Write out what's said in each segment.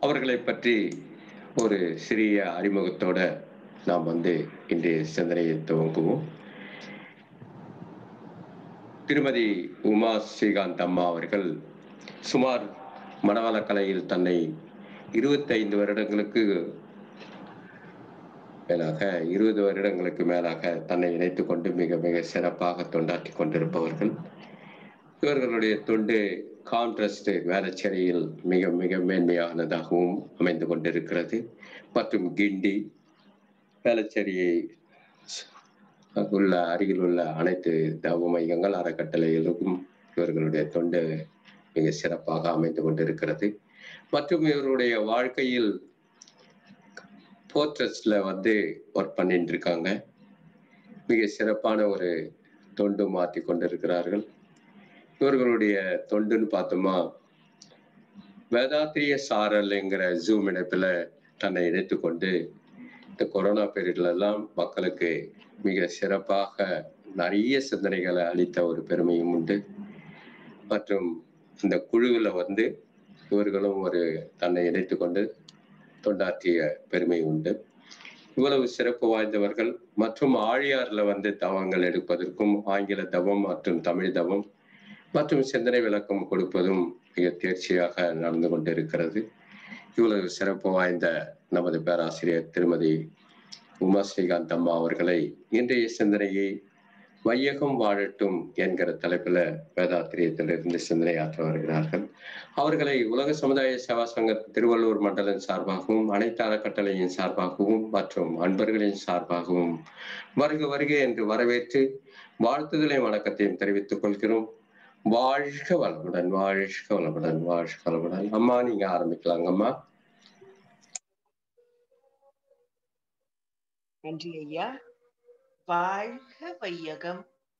அவர்களை பற்றி ஒரு சிறிய அறிமுகத்தோட நாம் இன்றைய சிந்தனையை துவங்குவோம். திருமதி உமா ஸ்ரீகாந்த் அம்மா அவர்கள் சுமார் மனவளக்கலையில் தன்னை 25 வருடங்களுக்கு மேலாக 20 வருடங்களுக்கு மேலாக தன்னை இணைத்துக் கொண்டு மிக மிக சிறப்பாக தொண்டாற்றி கொண்டிருப்பவர்கள். இவர்களுடைய தொண்டு கான்ட்ராஸ்ட் வேளச்சேரியில் மிக மிக மேன்மையானதாகவும் அமைந்து கொண்டிருக்கிறது. மற்றும் கிண்டி வேளச்சேரியை அருகில் உள்ள அனைத்து தவ மையங்கள் அறக்கட்டளைகளுக்கும் இவர்களுடைய தொண்டு மிக சிறப்பாக அமைந்து கொண்டிருக்கிறது. மற்றும் இவருடைய வாழ்க்கையில் போர்ட்ரஸ்ட்ல ஒர்க் பண்ணிட்டு இருக்காங்க. மிக சிறப்பான ஒரு தொண்டு மாற்றி கொண்டிருக்கிறார்கள். இவர்களுடைய தொண்டுன்னு பார்த்தோமா, வேதாத்திரிய சாரல்ங்கிற ஜூம் இணைப்புல தன்னை இணைத்துக் கொண்டு இந்த கொரோனா பீரியட்ல எல்லாம் மக்களுக்கு மிக சிறப்பாக நிறைய சிந்தனைகளை அளித்த ஒரு பெருமையும் உண்டு. மற்றும் இந்த குழுவில் இவர்களும் தன்னை இணைத்துக் கொண்டு தொண்டாற்றிய பெருமை உண்டு. இவ்வளவு சிறப்பு வாய்ந்தவர்கள். மற்றும் ஆழியார்ல தவங்கள் எடுப்பதற்கும் ஆங்கில தவம் மற்றும் தமிழ் தவம் மற்றும் சிந்தனை விளக்கம் கொடுப்பதும் மிக தேர்ச்சியாக நடந்து கொண்டிருக்கிறது. இவ்வளவு சிறப்பு வாய்ந்த நமது பேராசிரியர் திருமதி உமா ஸ்ரீகாந்த் அம்மா அவர்களை இன்றைய சிந்தனையை வையகம் வாழட்டும் என்கிற தலைப்புல வேதாத்திரியத்திலிருந்து சிந்தனையாற்ற வருகிறார்கள். அவர்களை உலக சமுதாய சேவா சங்க திருவள்ளூர் மண்டலம் சார்பாகவும் அனைத்து அறக்கட்டளையின் சார்பாகவும் மற்றும் அன்பர்களின் சார்பாகவும் வருக வருக என்று வரவேற்று வாழ்த்துதலையும் வணக்கத்தையும் தெரிவித்துக் கொள்கிறோம். வாழ்க வளமுடன், வாழ்க வளமுடன், வாழ்க வளமுடன். அம்மா, நீங்க ஆரம்பிக்கலாங்கம்மா. நன்றி ஐயா. வாழ்க வையகம்,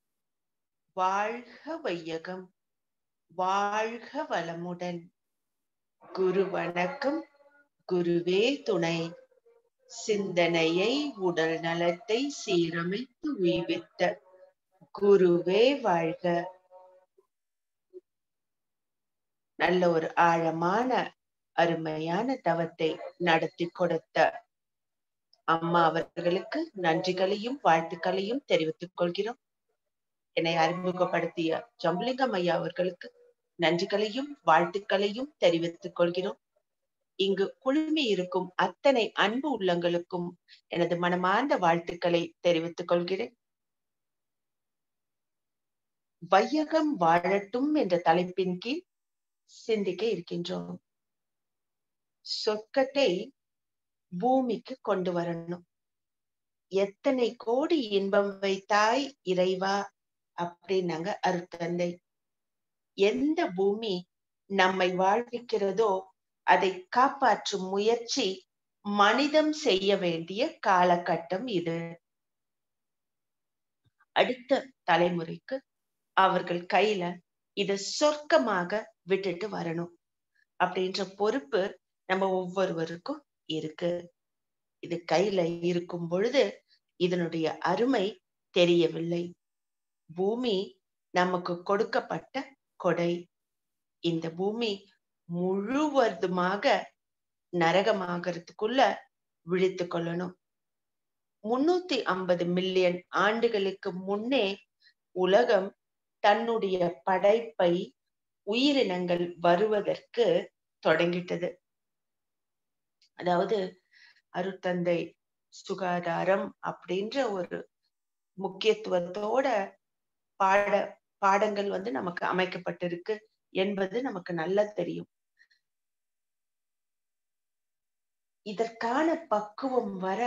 வாழ்க வையகம், வாழ்க வளமுடன். குரு வணக்கம், குருவே துணை. சிந்தனையை உடல் நலத்தை சீரமைத்து உய்வித்த குருவே வாழ்க. நல்ல ஒரு ஆழமான அருமையான தவத்தை நடத்தி கொடுத்த அம்மா அவர்களுக்கு நன்றிகளையும் வாழ்த்துக்களையும் தெரிவித்துக் கொள்கிறோம். என்னை அறிமுகப்படுத்திய ஜம்புலிங்கம் ஐயா அவர்களுக்கு நன்றிகளையும் வாழ்த்துக்களையும் தெரிவித்துக் கொள்கிறோம். இங்கு குழுமி இருக்கும் அத்தனை அன்பு உள்ளங்களுக்கும் எனது மனமார்ந்த வாழ்த்துக்களை தெரிவித்துக் கொள்கிறேன். வையகம் வாழட்டும் என்ற தலைப்பின் கீழ் சிந்திக்க இருக்கின்றோம். சொர்க்கத்தை பூமிக்கு கொண்டு வரணும். எத்தனை கோடி இன்பம் வைத்தாய் இறைவா அப்படின்னாங்க அருட்தந்தை. எந்த பூமி நம்மை வாழ்விக்கிறதோ அதை காப்பாற்றும் முயற்சி மனிதம் செய்ய வேண்டிய காலகட்டம் இது. அடுத்த தலைமுறைக்கு அவர்கள் கையில இத சொர்க்கமாக விட்டுட்டு வரணும் அப்படின்ற பொறுப்பு நம்ம ஒவ்வொருவருக்கும் இருக்கு. இது கையில இருக்கும் பொழுது இதனுடைய அருமை தெரியவில்லை. பூமி நமக்கு கொடுக்கப்பட்ட கொடை. இந்த பூமி முழுவதுமாக நரகமாகறதுக்குள்ள விழித்து கொள்ளணும். 350 மில்லியன் ஆண்டுகளுக்கு முன்னே உலகம் தன்னுடைய படைப்பை உயிரினங்கள் வருவதற்கு தொடங்கிட்டது. அதாவது அருட்தந்தை சுகாதாரம் அப்படின்ற ஒரு முக்கியத்துவத்தோட பாடங்கள் நமக்கு அமைக்கப்பட்டிருக்கு என்பது நமக்கு நல்லா தெரியும். இதற்கான பக்குவம் வர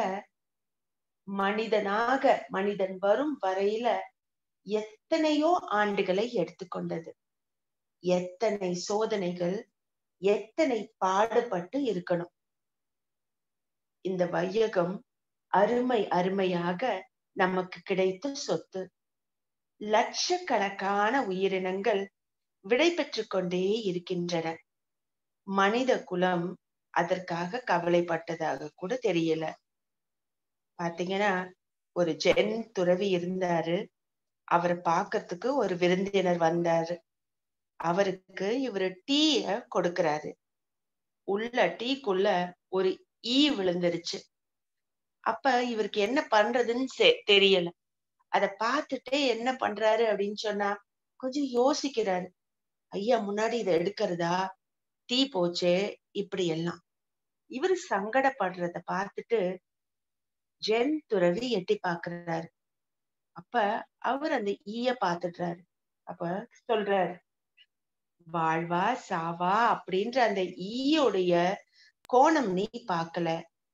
மனிதன் வரும் வரையில எத்தனையோ ஆண்டுகளை எடுத்துக்கொண்டது. எத்தனை சோதனைகள், எத்தனை பாடுபட்டு இருக்கணும். இந்த வையகம் அருமையாக நமக்கு கிடைத்த சொத்து. லட்சக்கணக்கான உயிரினங்கள் விடை பெற்றுக் கொண்டே இருக்கின்றன. மனித குலம் அதற்காக கவலைப்பட்டதாக கூட தெரியல. பாத்தீங்கன்னா, ஒரு ஜென் துறவி இருந்தாரு. அவரை பார்க்கறதுக்கு ஒரு விருந்தினர் வந்தாரு. அவருக்கு இவரு டீய கொடுக்கிறாரு. உள்ள டீக்குள்ள ஒரு ஈ விழுந்துருச்சு. அப்ப இவருக்கு என்ன பண்றதுன்னு தெரியல. அத பார்த்துட்டே என்ன பண்றாரு அப்படின்னு சொன்னா, கொஞ்சம் யோசிக்கிறாரு. ஐயா முன்னாடி இத எடுக்கிறதா? தீ போச்சே! இப்படி எல்லாம். இவரு சங்கடப்படுறத பார்த்துட்டு ஜென் துறவி எட்டி பார்க்கிறாரு. அப்ப அவர் அந்த ஈய பார்த்துடுறாரு. அப்ப சொல்றாரு, வாழ்வா சாவா அப்படின்ற அந்த ஈயோடைய கோணம் நீ பார்க்கல.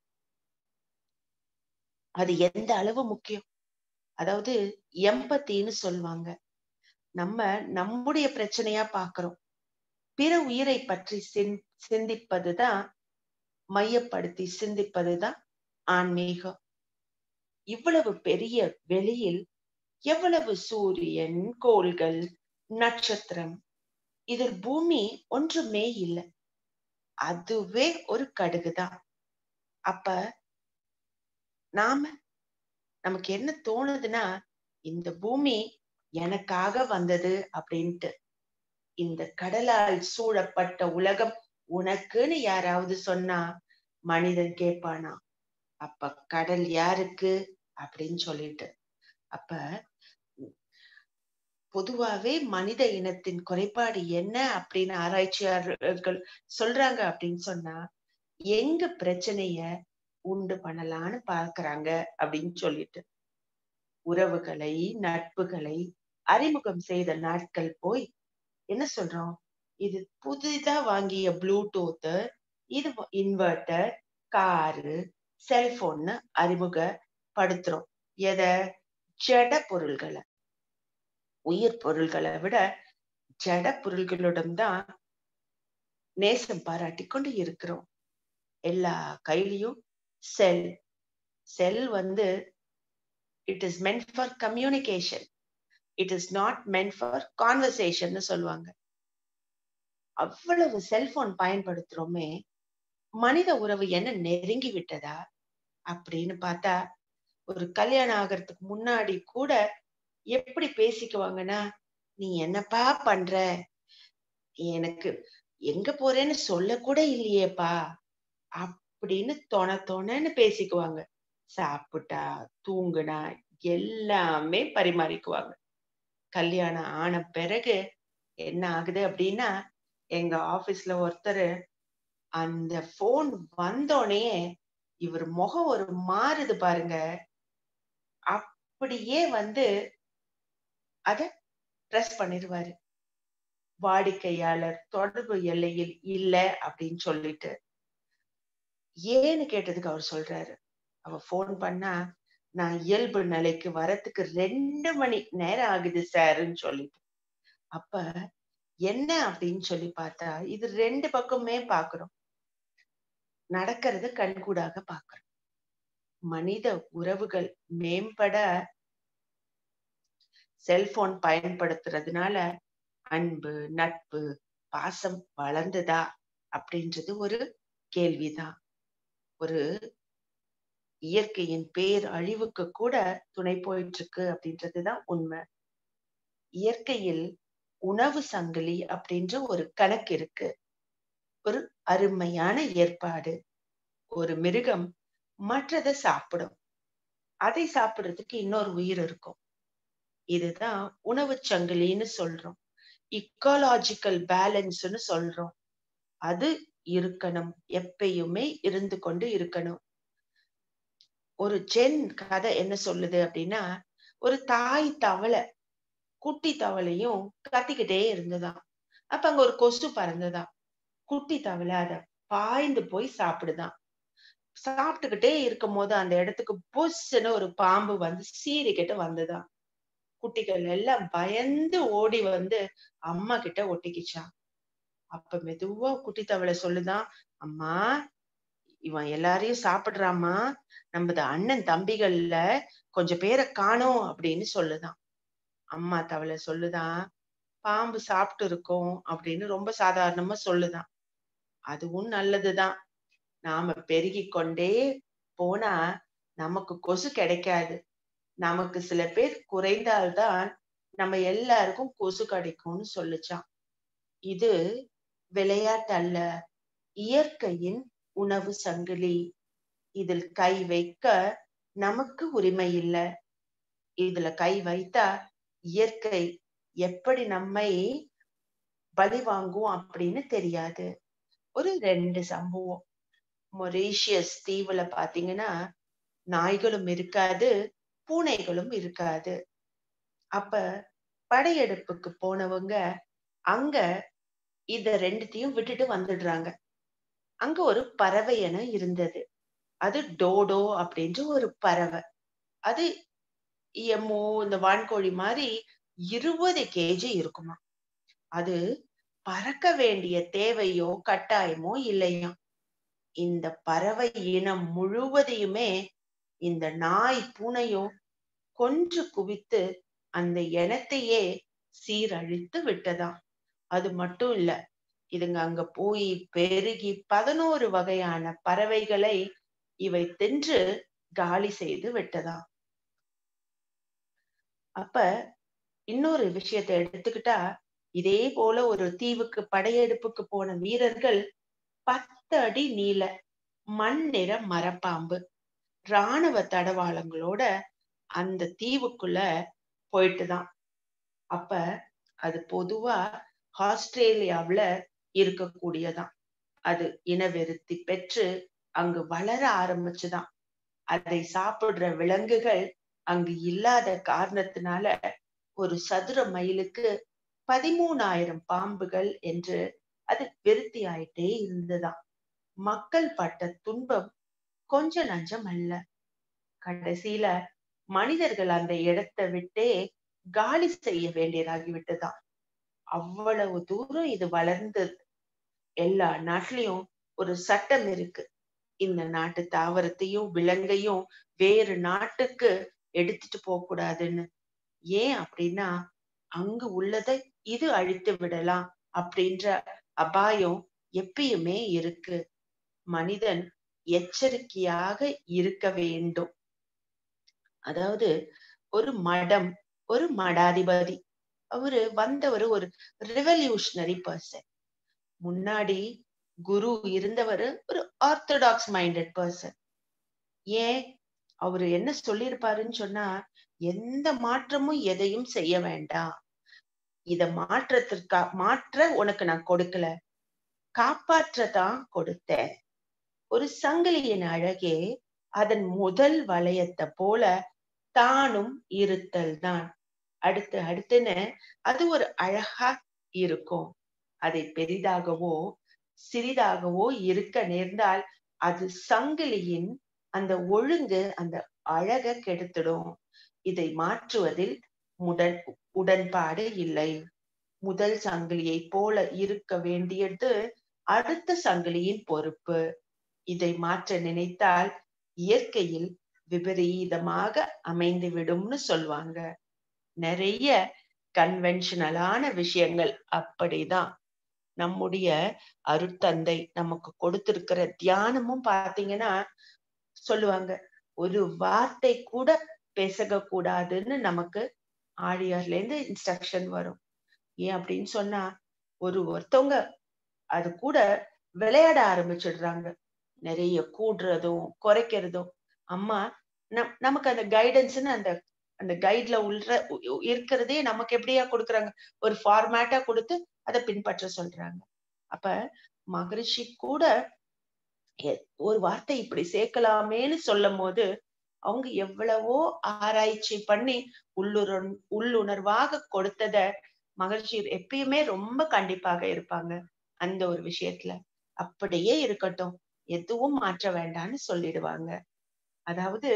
அது எந்த அளவு முக்கியம். அதாவது எம்பத்தின்னு சொல்லுவாங்க. நம்ம நம்முடைய பிரச்சனையா பார்க்கிறோம். பிற உயிரை பற்றி சிந்திப்பதுதான், மையப்படுத்தி சிந்திப்பதுதான் ஆன்மீகம். இவ்வளவு பெரிய வெளியில் எவ்வளவு சூரியன், கோள்கள், நட்சத்திரம், இதில் பூமி ஒன்றுமே இல்லை. அதுவே ஒரு கடுகுதான். அப்ப நமக்கு என்ன தோணுதுன்னா, இந்த பூமி எனக்காக வந்தது அப்படின்ட்டு. இந்த கடலால் சூழப்பட்ட உலகம் உனக்குன்னு யாராவது சொன்னா மனிதன் கேட்பானா? அப்ப கடல் யாருக்கு அப்படின்னு சொல்லிட்டு. அப்ப பொதுவாவே மனித இனத்தின் குறைபாடு என்ன அப்படின்னு ஆராய்ச்சியாளர்கள் சொல்றாங்க அப்படின்னு சொன்னா, எங்க பிரச்சனைய உண்டு பண்ணலான்னு பார்க்கறாங்க அப்படின்னு சொல்லிட்டு. உறவுகளை, நட்புகளை அறிமுகம் செய்த நாட்கள் போய் என்ன சொல்றோம்? இது புதிதா வாங்கிய ப்ளூடூத், இது இன்வெர்டர், காரு, செல்போன்னு அறிமுகப்படுத்துறோம். எத? ஜட பொருள்களை. உயிர் பொருள்களை விட ஜட பொருள்களுடன் தான் நேசம் பாராட்டி கொண்டு இருக்கிறோம். எல்லா கையிலையும் செல். செல் வந்து it is meant for communication. It is not meant for conversation சொல்லுவாங்க. அவ்வளவு செல்போன் பயன்படுத்துறோமே, மனித உறவு என்ன நெருங்கி விட்டதா அப்படின்னு பார்த்தா, ஒரு கல்யாணம் ஆகிறதுக்கு முன்னாடி கூட எப்படி பேசிக்குவாங்கன்னா, நீ என்னப்பா பண்ற? எனக்கு எங்க போறேன்னு சொல்ல கூட இல்லையேப்பா அப்படின்னு தொணன்னு பேசிக்குவாங்க. சாப்பிட்டா, தூங்குனா எல்லாமே பரிமாறிக்குவாங்க. கல்யாணம் ஆன பிறகு என்ன ஆகுது அப்படின்னா, எங்க ஆபீஸ்ல ஒருத்தர் அந்த போன் வந்தோடனே இவர் முகம் ஒரு மாறுது பாருங்க. அப்படியே வந்து அத பிரஸ் பண்ணிடுவாரு. வாடிக்கையாளர் தொடர்பு எல்லையில் இல்ல அப்படின்னு சொல்லிட்டு. ஏன்னு கேட்டதுக்கு அவர் சொல்றாரு, அவ போன் பண்ணா நான் இயல்பு நிலைக்கு வரத்துக்கு 2 மணி நேரம் ஆகுது சார்ன்னு சொல்லிட்டு. அப்ப என்ன அப்படின்னு சொல்லி பார்த்தா, இது 2 பக்கமே பாக்குறோம். நடக்கிறது கண்கூடாக பாக்குறோம். மனித உறவுகள் மேம்பட செல்போன் பயன்படுத்துறதுனால அன்பு, நட்பு, பாசம் வளர்ந்ததா அப்படின்றது ஒரு கேள்விதான். ஒரு இயற்கையின் பேர் அழிவுக்கு கூட துணை போயிட்டு இருக்கு அப்படின்றதுதான் உண்மை. இயற்கையில் உணவு சங்கிலி அப்படின்ற ஒரு கணக்கு இருக்கு. ஒரு அருமையான ஏற்பாடு. ஒரு மிருகம் மற்றதை சாப்பிடும். அதை சாப்பிடுறதுக்கு இன்னொரு உயிர் இருக்கும். இதுதான் உணவு சங்கிலின்னு சொல்றோம். இக்காலாஜிக்கல் பேலன்ஸ்ன்னு சொல்றோம். அது இருக்கணும். எப்பயுமே இருந்து கொண்டு இருக்கணும். ஒரு ஜென் கதை என்ன சொல்லுது அப்படின்னா, ஒரு தாய் தவளை குட்டி தவளையும் கத்திக்கிட்டே இருந்ததாம். அப்ப அங்க ஒரு கொசு பறந்ததாம். குட்டி தவளை அத பாய்ந்து போய் சாப்பிடுதான். சாப்பிட்டுக்கிட்டே இருக்கும் போது அந்த இடத்துக்கு புஸ்ன்னு ஒரு பாம்பு வந்து சீறிக்கிட்டு வந்ததாம். குட்டிகள் எல்லாம் பயந்து ஓடி வந்து அம்மா கிட்ட ஒட்டிக்கிச்சான். அப்ப மெதுவா குட்டி தவளை சொல்லுதான், அம்மா இவன் எல்லாரையும் சாப்பிடுறாமா, நமது அண்ணன் தம்பிகள்ல கொஞ்சம் பேரை காணோம் அப்படின்னு சொல்லுதான். அம்மா தவளை சொல்லுதான், பாம்பு சாப்பிட்டு இருக்கோம் அப்படின்னு ரொம்ப சாதாரணமா சொல்லுதான். அதுவும் நல்லதுதான். நாம பெருகி கொண்டே போனா நமக்கு கொசு கிடைக்காது. நமக்கு சில பேர் குறைந்தால்தான் நம்ம எல்லாருக்கும் கொசு கிடைக்கும்னு சொல்லுச்சான். இது விளையாட்டு அல்ல. இயற்கையின் உணவு சங்கிலி. இதில் கை வைக்க நமக்கு உரிமை இல்லை. இதுல கை வைத்தா இயற்கை எப்படி நம்மை பலி வாங்கும் அப்படின்னு தெரியாது. ஒரு 2 சம்பவம். மொரீஷியஸ் தீவுல பாத்தீங்கன்னா நாய்களும் இருக்காது, பூனைகளும் இருக்காது. அப்ப படையெடுப்புக்கு போனவங்க அங்க இத 2த்தையும் விட்டுட்டு வந்துடுறாங்க. அங்க ஒரு பறவை என இருந்தது. அது டோடோ அப்படின்ற ஒரு பறவை. அது எம்மோ இந்த வான்கோழி மாதிரி 20 கேஜி இருக்குமா. அது பறக்க வேண்டிய தேவையோ கட்டாயமோ இல்லையா. இந்த பறவை இனம் முழுவதையுமே இந்த நாய் பூனையோ கொன்று குவித்து அந்த இனத்தையே சீரழித்து விட்டதாம். அது மட்டும் இல்ல, இதுங்க அங்க போய் பெருகி 11 வகையான பறவைகளை இவை தின்று காலி செய்து விட்டதாம். அப்ப இன்னொரு விஷயத்தை எடுத்துக்கிட்டா, இதே போல ஒரு தீவுக்கு படையெடுப்புக்கு போன வீரர்கள் 10 அடி நீள மண் நிற மரப்பாம்பு ராணுவ தடவாளங்களோட அந்த தீவுக்குள்ள போயிட்டுதான். அப்ப அது பொதுவா ஆஸ்திரேலியாவுல இருக்கக்கூடியதான். அது இனவெருத்தி பெற்று அங்கு வளர ஆரம்பிச்சுதான். அதை சாப்பிடுற விலங்குகள் அங்கு இல்லாத காரணத்தினால ஒரு சதுர மைலுக்கு 13,000 பாம்புகள் என்று அது விருத்தி ஆயிட்டே இருந்ததாம். மக்கள் பட்ட துன்பம் கொஞ்ச நஞ்சம் அல்ல. கடைசியில மனிதர்கள் அந்த இடத்தை விட்டே காலி செய்ய வேண்டியதாகிவிட்டதாம். அவ்வளவு தூரம் இது வளர்ந்தது. எல்லா நாட்டிலையும் ஒரு சட்டம் இருக்கு. இந்த நாட்டு தாவரத்தையும் விலங்கையும் வேறு நாட்டுக்கு எடுத்துட்டு போக கூடாதுன்னு. ஏன் அப்படின்னா அங்கு உள்ளதை இது அழித்து விடலாம் அப்படின்ற அபாயம் எப்பயுமே இருக்கு. மனிதன் எச்சரிக்கையாக இருக்க வேண்டும். அதாவது ஒரு மடாதிபதி அவரு வந்தவர் ஒரு ரெவல்யூஷனரி பர்சன். முன்னாடி குரு இருந்தவர் ஒரு ஆர்த்தடாக்ஸ் மைண்டட் பர்சன். ஏன் அவரு என்ன சொல்லியிருப்பாருன்னு சொன்னா, எந்த மாற்றமும் எதையும் செய்ய வேண்டாம். இத மாற்ற உனக்கு நான் கொடுக்கல, காப்பாற்றத்தான் கொடுத்தேன். ஒரு சங்கிலியின் அழகே அதன் முதல் வளையத்தை போல தானும் இருத்தல் தான். அடுத்துன்னு அது ஒரு அழகா இருக்கும். அதை பெரிதாகவோ சிறிதாகவோ இருக்க நேர்ந்தால் அது சங்கிலியின் அந்த ஒழுங்கு அந்த அழக கெடுத்துடும். இதை மாற்றுவதில் உடன்பாடு இல்லை. முதல் சங்கிலியை போல இருக்க வேண்டியது அடுத்த சங்கிலியின் பொறுப்பு. இதை மாற்ற நினைத்தால் இயற்கையில் விபரீதமாக அமைந்துவிடும்னு சொல்லுவாங்க. நிறைய கன்வென்ஷனலான விஷயங்கள் அப்படிதான். நம்முடைய அருட்தந்தை நமக்கு கொடுத்திருக்கிற தியானமும் பாத்தீங்கன்னா சொல்லுவாங்க, ஒரு வார்த்தை கூட பேசக கூடாதுன்னு நமக்கு ஆழியார்ல இருந்து இன்ஸ்ட்ரக்ஷன் வரும். ஏன் அப்படின்னு சொன்னா ஒருத்தவங்க அது கூட விளையாட ஆரம்பிச்சிடுறாங்க. நிறைய கூடுறதும் குறைக்கிறதும். அம்மா நமக்கு அந்த கைடன்ஸ்ன்னு அந்த கைட்ல இருக்கிறதே நமக்கு எப்படியா கொடுக்குறாங்க, ஒரு ஃபார்மேட்டா கொடுத்து அதை பின்பற்ற சொல்றாங்க. அப்ப மகரிஷி கூட ஒரு வார்த்தை இப்படி சேர்க்கலாமேன்னு சொல்லும் போது அவங்க எவ்வளவோ ஆராய்ச்சி பண்ணி உள்ளுணர்வாக கொடுத்தத மகரிஷி எப்பயுமே ரொம்ப கண்டிப்பாக இருப்பாங்க. அந்த ஒரு விஷயத்துல அப்படியே இருக்கட்டும், எதுவும் மாற்ற வேண்டாம்னு சொல்லிடுவாங்க. அதாவது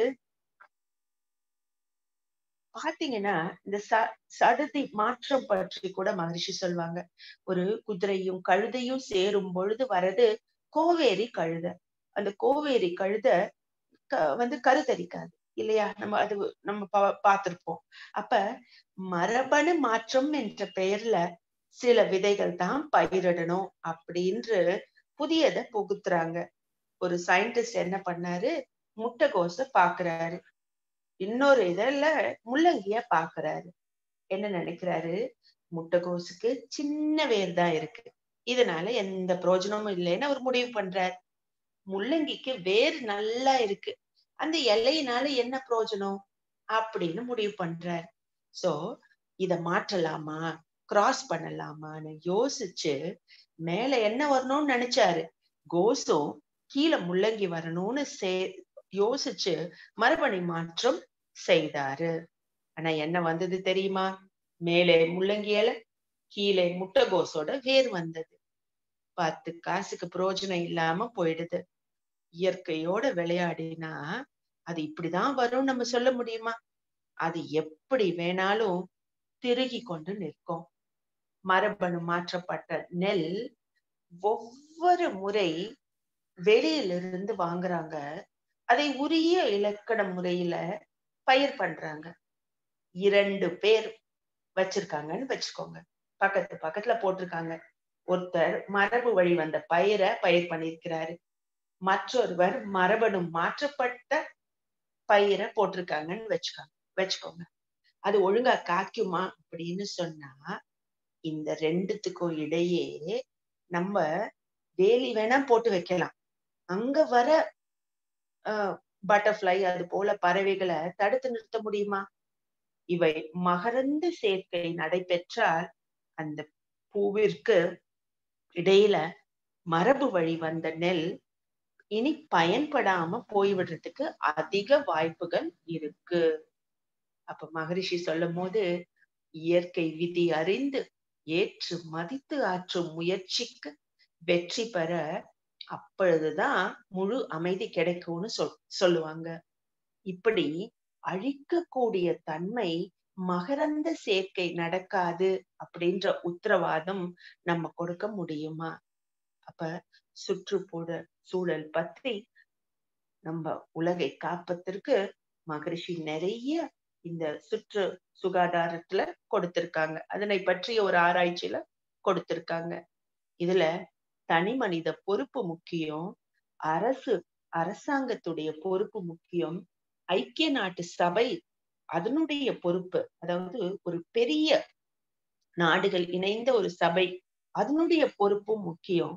பாத்தீங்கன்னா இந்த சடதி மாற்றம் பற்றி கூட மகரிஷி சொல்லுவாங்க. ஒரு குதிரையும் கழுதையும் சேரும் பொழுது வரது கோவேரி கழுத. அந்த கோவேரி கழுத கருத்தரிக்காது இல்லையா. நம்ம பார்த்திருப்போம். அப்ப மரபணு மாற்றம் என்ற பெயர்ல சில விதைகள் தான் பயிரிடணும் அப்படின்னு புதியதை புகுத்துறாங்க. ஒரு சயின்டிஸ்ட் என்ன பண்ணாரு, முட்டைகோச பாக்குறாரு, இன்னொரு இதழ்ல முள்ளங்கிய பாக்குறாரு. என்ன நினைக்கிறாரு, முட்டைகோசுக்கு சின்ன வேர் தான் இருக்கு, இதனால எந்த பிரயோஜனமும் இல்லைன்னு அவர் முடிவு பண்றார். முள்ளங்கிக்கு வேர் நல்லா இருக்கு, அந்த இலையினால என்ன பிரயோஜனம் அப்படின்னு முடிவு பண்றார். சோ இத மாற்றலாமா, கிராஸ் பண்ணலாமான்னு யோசிச்சு மேல என்ன வரணும்னு நினைச்சாரு. கோசும் கீழே முள்ளங்கி வரணும்னு யோசிச்சு மரபணு மாற்றம் செய்தாரு. ஆனா என்ன வந்தது தெரியுமா? மேலே முள்ளங்கி இலை, கீழே முட்டைகோஸோட வேர் வந்தது. 10 காசுக்கு பிரயோஜனம் இல்லாம போயிடுது. இயற்கையோட விளையாடினா அது இப்படிதான் வரும் நம்ம சொல்ல முடியுமா? அது எப்படி வேணாலும் திருகி கொண்டு நிற்கும். மரபணு மாற்றப்பட்ட நெல் ஒவ்வொரு முறை வெளியிலிருந்து வாங்குறாங்க, அதை உரிய இலக்கண முறையில பயிர் பண்றாங்க. 2 பேர் வச்சிருக்காங்கன்னு வச்சுக்கோங்க, பக்கத்து பக்கத்துல போட்டிருக்காங்க. ஒருத்தர் மரபு வழி வந்த பயிரை பயிர் பண்ணியிருக்கிறாரு, மற்றொருவர் மரபணு மாற்றப்பட்ட பயிரை போட்டிருக்காங்கன்னு வச்சுக்கோங்க. அது ஒழுங்கா காய்க்குமா அப்படின்னு சொன்னா, இந்த ரெண்டுத்துக்கும் இடையே நம்ம வேலி வேணா போட்டு வைக்கலாம். அங்க வர பட்டர்ஃப்ளை அது போல பறவைகளை தடுத்து நிறுத்த முடியுமா? இவை மகரந்த சேர்க்கை நடைபெற்றால் அந்த பூவிற்கு இடையில மரபு வழி வந்த நெல் இனி பயன்படாம போய்விடுறதுக்கு அதிக வாய்ப்புகள் இருக்கு. அப்ப மகரிஷி சொல்லும் போது, இயற்கை விதி அறிந்து ஏற்று மதித்து ஆற்றும் முயற்சிக்கு வெற்றி பெற அப்பொழுதுதான் முழு அமைதி கிடைக்கும்னு சொல்லுவாங்க. இப்படி அழிக்கக்கூடிய தன்மை மகரந்த சேர்க்கை நடக்காது அப்படின்ற உத்தரவாதம் நம்ம கொடுக்க முடியுமா? அப்ப சுற்றுப்புற சூழல் பற்றி நம்ம உலகை காப்பதற்கு மகரிஷி நிறைய இந்த சுற்று சுகாதாரத்துல கொடுத்திருக்காங்க. அதனை பற்றிய ஒரு ஆராய்ச்சியில கொடுத்திருக்காங்க. இதுல தனி மனித பொறுப்பு முக்கியம், அரசாங்கத்துடைய பொறுப்பு முக்கியம், ஐக்கிய நாட்டு சபை அதனுடைய பொறுப்பு, அதாவது ஒரு பெரிய நாடுகள் இணைந்த ஒரு சபை அதனுடைய பொறுப்பும் முக்கியம்.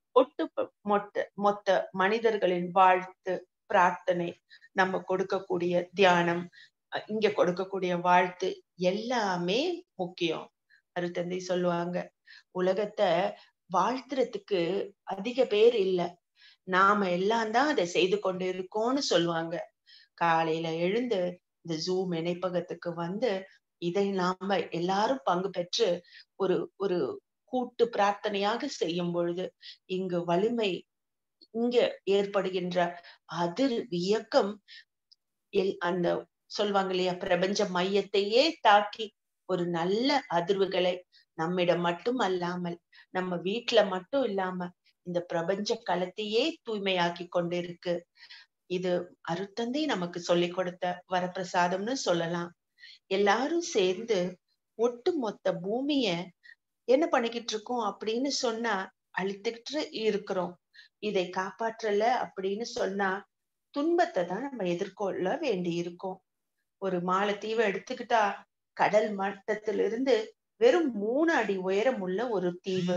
மொத்த மனிதர்களின் வாழ்த்து, பிரார்த்தனை, நம்ம கொடுக்கக்கூடிய தியானம், இங்க கொடுக்கக்கூடிய வாழ்த்து எல்லாமே முக்கியம். அருத்தந்தை சொல்லுவாங்க, உலகத்தை வாழ்த்துறதுக்கு அதிக பேர் இல்ல, நாம எல்லாம் தான் அதை செய்து கொண்டு இருக்கோம்னு சொல்லுவாங்க. காலையில எழுந்து இந்த ஜூம் இணைப்பகத்துக்கு வந்து இதை நாம எல்லாரும் பங்கு பெற்று ஒரு ஒரு கூட்டு பிரார்த்தனையாக செய்யும் பொழுது இங்கு வலிமை, இங்க ஏற்படுகின்ற அதிர் இயக்கம் அந்த சொல்வாங்க இல்லையா, பிரபஞ்ச மையத்தையே தாக்கி ஒரு நல்ல அதிர்வுகளை நம்மிடம் மட்டும் அல்லாமல் நம்ம வீட்டுல மட்டும் இல்லாம இந்த பிரபஞ்ச களத்தையே தூய்மையாக்கி கொண்டிருக்கு. இது அருட்தந்தை நமக்கு சொல்லிக் கொடுத்த வரப்பிரசாதம்னு சொல்லலாம். எல்லாரும் சேர்ந்து ஒட்டு மொத்த பூமிய என்ன பண்ணிக்கிட்டு இருக்கோம் அப்படின்னு சொன்னா அழித்துக்கிட்டு இருக்கிறோம். இதை காப்பாற்றல அப்படின்னு சொன்னா துன்பத்தை தான் நம்ம எதிர்கொள்ள வேண்டி இருக்கும். ஒரு மாலத்தீவை எடுத்துக்கிட்டா கடல் மட்டத்திலிருந்து வெறும் 3 அடி உயரம் உள்ள ஒரு தீவு.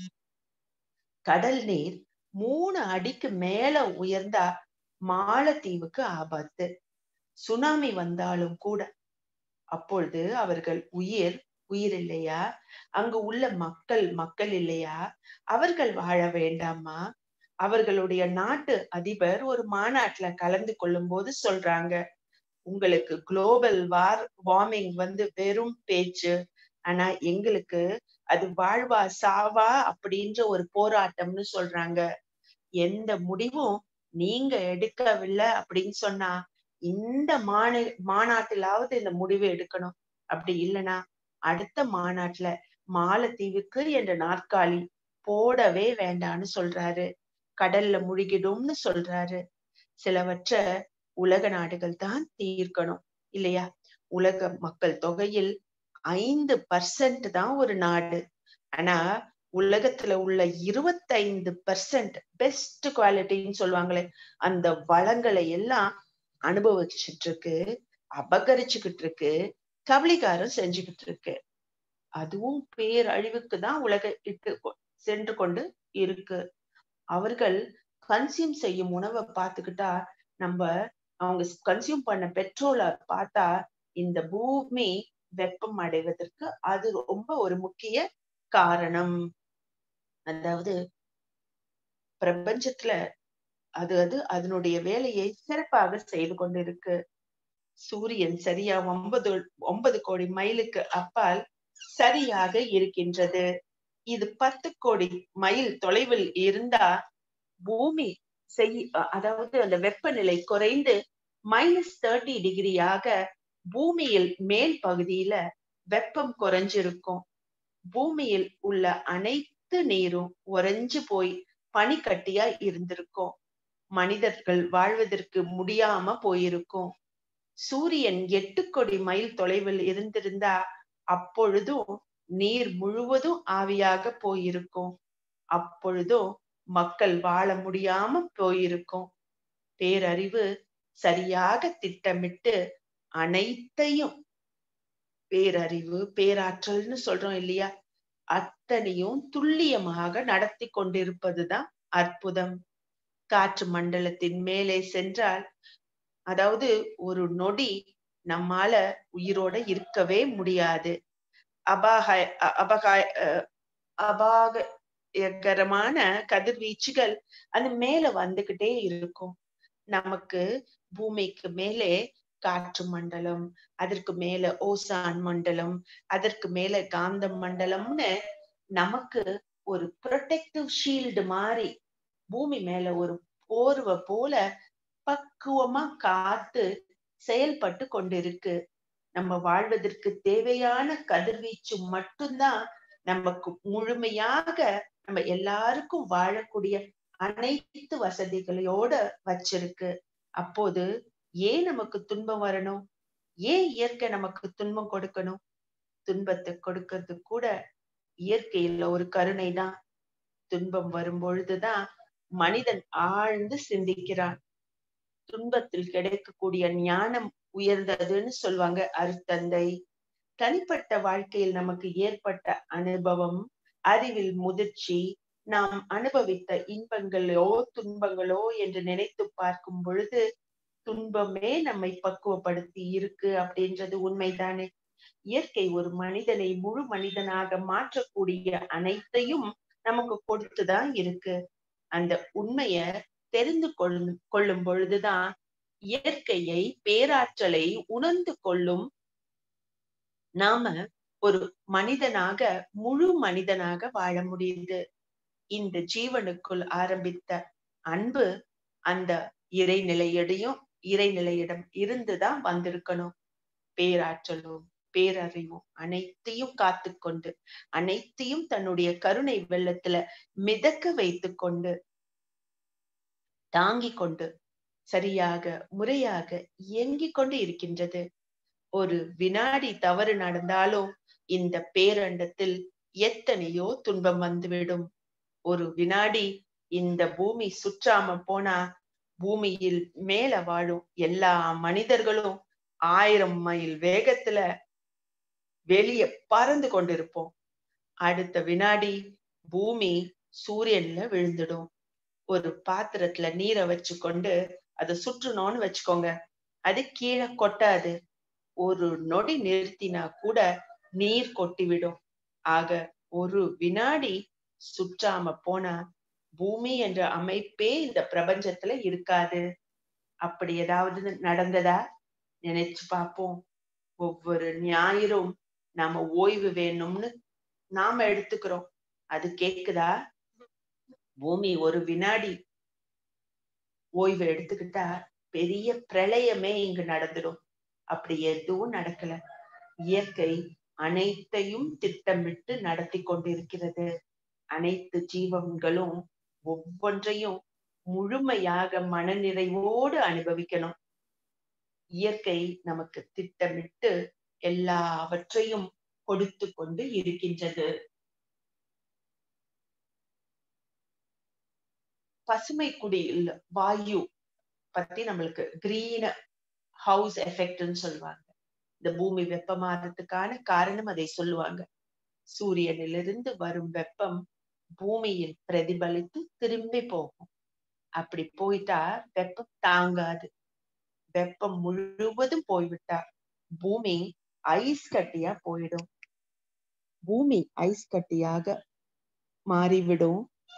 கடல் நீர் 3 அடிக்கு மேல உயர்ந்தா மாலத்தீவுக்கு ஆபத்து. சுனாமி வந்தாலும் கூட அப்பொழுது அவர்கள் உயிர் இல்லையா? அங்கு உள்ள மக்கள் இல்லையா? அவர்கள் வாழ வேண்டாமா? அவர்களுடைய நாட்டு அதிபர் ஒரு மாநாட்டுல கலந்து கொள்ளும் போது சொல்றாங்க, உங்களுக்கு குளோபல் வார்மிங் வெறும் பேச்சு, ஆனா எங்களுக்கு அது வாழ்வா சாவா அப்படின்ற ஒரு போராட்டம்னு சொல்றாங்க. எந்த முடிவும் நீங்க எடுக்கவில்லை அப்படின்னு சொன்னா இந்த மாநாட்டிலாவது இந்த முடிவு எடுக்கணும். அப்படி இல்லைன்னா அடுத்த மாநாட்டுல மாலத்தீவுக்கு என்ற நாற்காலி போடவே வேண்டான்னு சொல்றாரு. கடல்ல முழுகிடும்னு சொல்றாரு. சிலவற்ற உலக நாடுகள் தான் தீர்க்கணும் இல்லையா? உலக மக்கள் தொகையில் 5% தான் ஒரு நாடு. ஆனா உலகத்துல உள்ள 25% பெஸ்ட் குவாலிட்டின்னு சொல்லுவாங்களே, அந்த வளங்களை எல்லாம் அனுபவிச்சுட்டு இருக்கு, அபகரிச்சுக்கிட்டு இருக்கு, கபலீகாரம் செஞ்சுக்கிட்டு இருக்கு. அதுவும் பேரழிவுக்கு தான் உலக இட்டு சென்று கொண்டு இருக்கு. அவர்கள் கன்சியூம் செய்யும் உணவை பார்த்துக்கிட்டா நம்ம அவங்க கன்சியூம் பண்ண பெட்ரோலை பார்த்தா இந்த பூமி வெப்பம் அடைவதற்கு அது ரொம்ப ஒரு முக்கிய காரணம். அதாவது பிரபஞ்சத்துல அது அது அதனுடைய வேலையை சிறப்பாக செய்து கொண்டிருக்கு. சூரியன் சரியா 9 கோடி மைலுக்கு அப்பால் சரியாக இருக்கின்றது. இது 10 கோடி மைல் தொலைவில் இருந்தா பூமி அதாவது அந்த வெப்பநிலை குறைந்து -30 டிகிரியாக பூமியில் மேல் பகுதியில வெப்பம் குறைஞ்சிருக்கும். பூமியில் உள்ள அனைத்து நீரும் உறைஞ்சு போய் பனிக்கட்டியா இருந்திருக்கும். மனிதர்கள் வாழ்வதற்கு முடியாம போயிருக்கும். சூரியன் 8 கோடி மைல் தொலைவில் இருந்திருந்தா அப்பொழுதும் நீர் முழுவதும் ஆவியாக போயிருக்கும். அப்பொழுதும் மக்கள் வாழ முடியாம போயிருக்கும். பேரறிவு சரியாக திட்டமிட்டு அனைத்தையும், பேரறிவு பேராற்றல்னு சொல்றோம் இல்லையா, அத்தனையும் துல்லியமாக நடத்தி கொண்டிருப்பதுதான் அற்புதம். காற்று மண்டலத்தின் மேலே சென்றால், அதாவது ஒரு நொடி நம்மால உயிரோட இருக்கவே முடியாது. அபாயகரமான கதிர்வீச்சுகள் அது மேல வந்துகிட்டே இருக்கும். நமக்கு பூமிக்கு மேலே காற்று மண்டலம், அதற்கு மேல ஓசான் மண்டலம், அதற்கு மேல காந்த மண்டலம்னு நமக்கு ஒரு ப்ரொடெக்டிவ் ஷீல்டு மாதிரி பூமி மேல ஒரு போர்வை போல பக்குவமா காத்து செயல்பட்டு கொண்டிருக்கு. நம்ம வாழ்வதற்கு தேவையான கதிர்வீச்சு மட்டும்தான் நமக்கு முழுமையாக நம்ம எல்லாருக்கும் வாழக்கூடிய அனைத்து வசதிகளோட வச்சிருக்கு. அப்போது ஏன் நமக்கு துன்பம் வரணும்? ஏன் இயற்கை நமக்கு துன்பம் கொடுக்கணும்? துன்பத்தை கொடுக்கிறது கூட இயற்கையில ஒரு கருணை தான். துன்பம் வரும் பொழுதுதான் மனிதன் ஆழ்ந்து சிந்திக்கிறான். துன்பத்தில் கிடைக்கக்கூடிய ஞானம் உயர்ந்ததுன்னு சொல்லுவாங்க அருட்தந்தை. தனிப்பட்ட வாழ்க்கையில் நமக்கு ஏற்பட்ட அனுபவம், அறிவில் முதிர்ச்சி, நாம் அனுபவித்த இன்பங்களோ துன்பங்களோ என்று நினைத்து பார்க்கும் பொழுது துன்பமே நம்மை பக்குவப்படுத்தி இருக்கு அப்படின்றது உண்மைதானே. இயற்கை ஒரு மனிதனை முழு மனிதனாக மாற்றக்கூடிய அனைத்தையும் நமக்கு கொடுத்துதான் இருக்கு. அந்த உண்மைய தெரிந்து கொள்ளும் பொழுதுதான் இயற்கையை, பேராற்றலை உணர்ந்து கொள்ளும் நாம ஒரு மனிதனாக, முழு மனிதனாக வாழ முடியுது. இந்த ஜீவனுக்குள் ஆரம்பித்த அன்பு அந்த இறைநிலையிடம் இருந்துதான் வந்திருக்கணும். பேராற்றலும் பேரறிவும் அனைத்தையும் காத்துக்கொண்டு, அனைத்தையும் தன்னுடைய கருணை வெள்ளத்துல மிதக்க வைத்துக் கொண்டு, தாங்கிக் கொண்டு, சரியாக முறையாக இயங்கிக் கொண்டு இருக்கின்றது. ஒரு வினாடி தவறு நடந்தாலும் இந்த பேரண்டத்தில் எத்தனையோ துன்பம் வந்துவிடும். ஒரு வினாடி இந்த பூமி சுற்றாம போனா பூமியில் மேல வாழும் எல்லா மனிதர்களும் 1000 மைல் வேகத்துல வெளியே பறந்து கொண்டிருப்போம். அடுத்த வினாடி பூமி சூரியன்ல விழுந்துடும். ஒரு பாத்திரத்துல நீரை வச்சுக்கொண்டு அதை சுற்றணும்னு வச்சுக்கோங்க, அது கீழே கொட்டாது. ஒரு நொடி நிறுத்தினா கூட நீர் கொட்டிவிடும். ஆக ஒரு வினாடி சுற்றாம போனா பூமி என்ற அமைப்பே இந்த பிரபஞ்சத்துல இருக்காது. அப்படி ஏதாவது நடந்ததா நினைச்சு பார்ப்போம். ஒவ்வொரு ஞாயிறும் நாம ஓய்வு வேணும்னு நாம எடுத்துக்கிறோம். அது கேக்குதா? பூமி ஒரு வினாடி ஓய்வு எடுத்துக்கிட்டா பெரிய பிரளயமே இங்கு நடந்துடும். அப்படி எதுவும் நடக்கல. இயற்கை அனைத்தையும் திட்டமிட்டு நடத்தி கொண்டிருக்கிறது. அனைத்து ஜீவன்களும் ஒவ்வொன்றையும் முழுமையாக மனநிறைவோடு அனுபவிக்கணும். இயற்கை நமக்கு திட்டமிட்டு எல்லாவற்றையும் கொடுத்து கொண்டு இருக்கின்றது. பசுமை குடில் வாயு பத்தி நம்மளுக்கு கிரீன் ஹவுஸ் எஃபெக்ட்னு சொல்லுவாங்க. இந்த பூமி வெப்பமானதுக்கான காரணம் அதை சொல்லுவாங்க. சூரியனிலிருந்து வரும் வெப்பம் பூமியில் பிரதிபலித்து திரும்பி போகும். அப்படி போயிட்டா வெப்பம் தாங்காது. வெப்பம் முழுவதும் போய்விட்டா பூமி ஐஸ் கட்டியா போயிடும். பூமி ஐஸ் கட்டியாக மாறிவிடும்.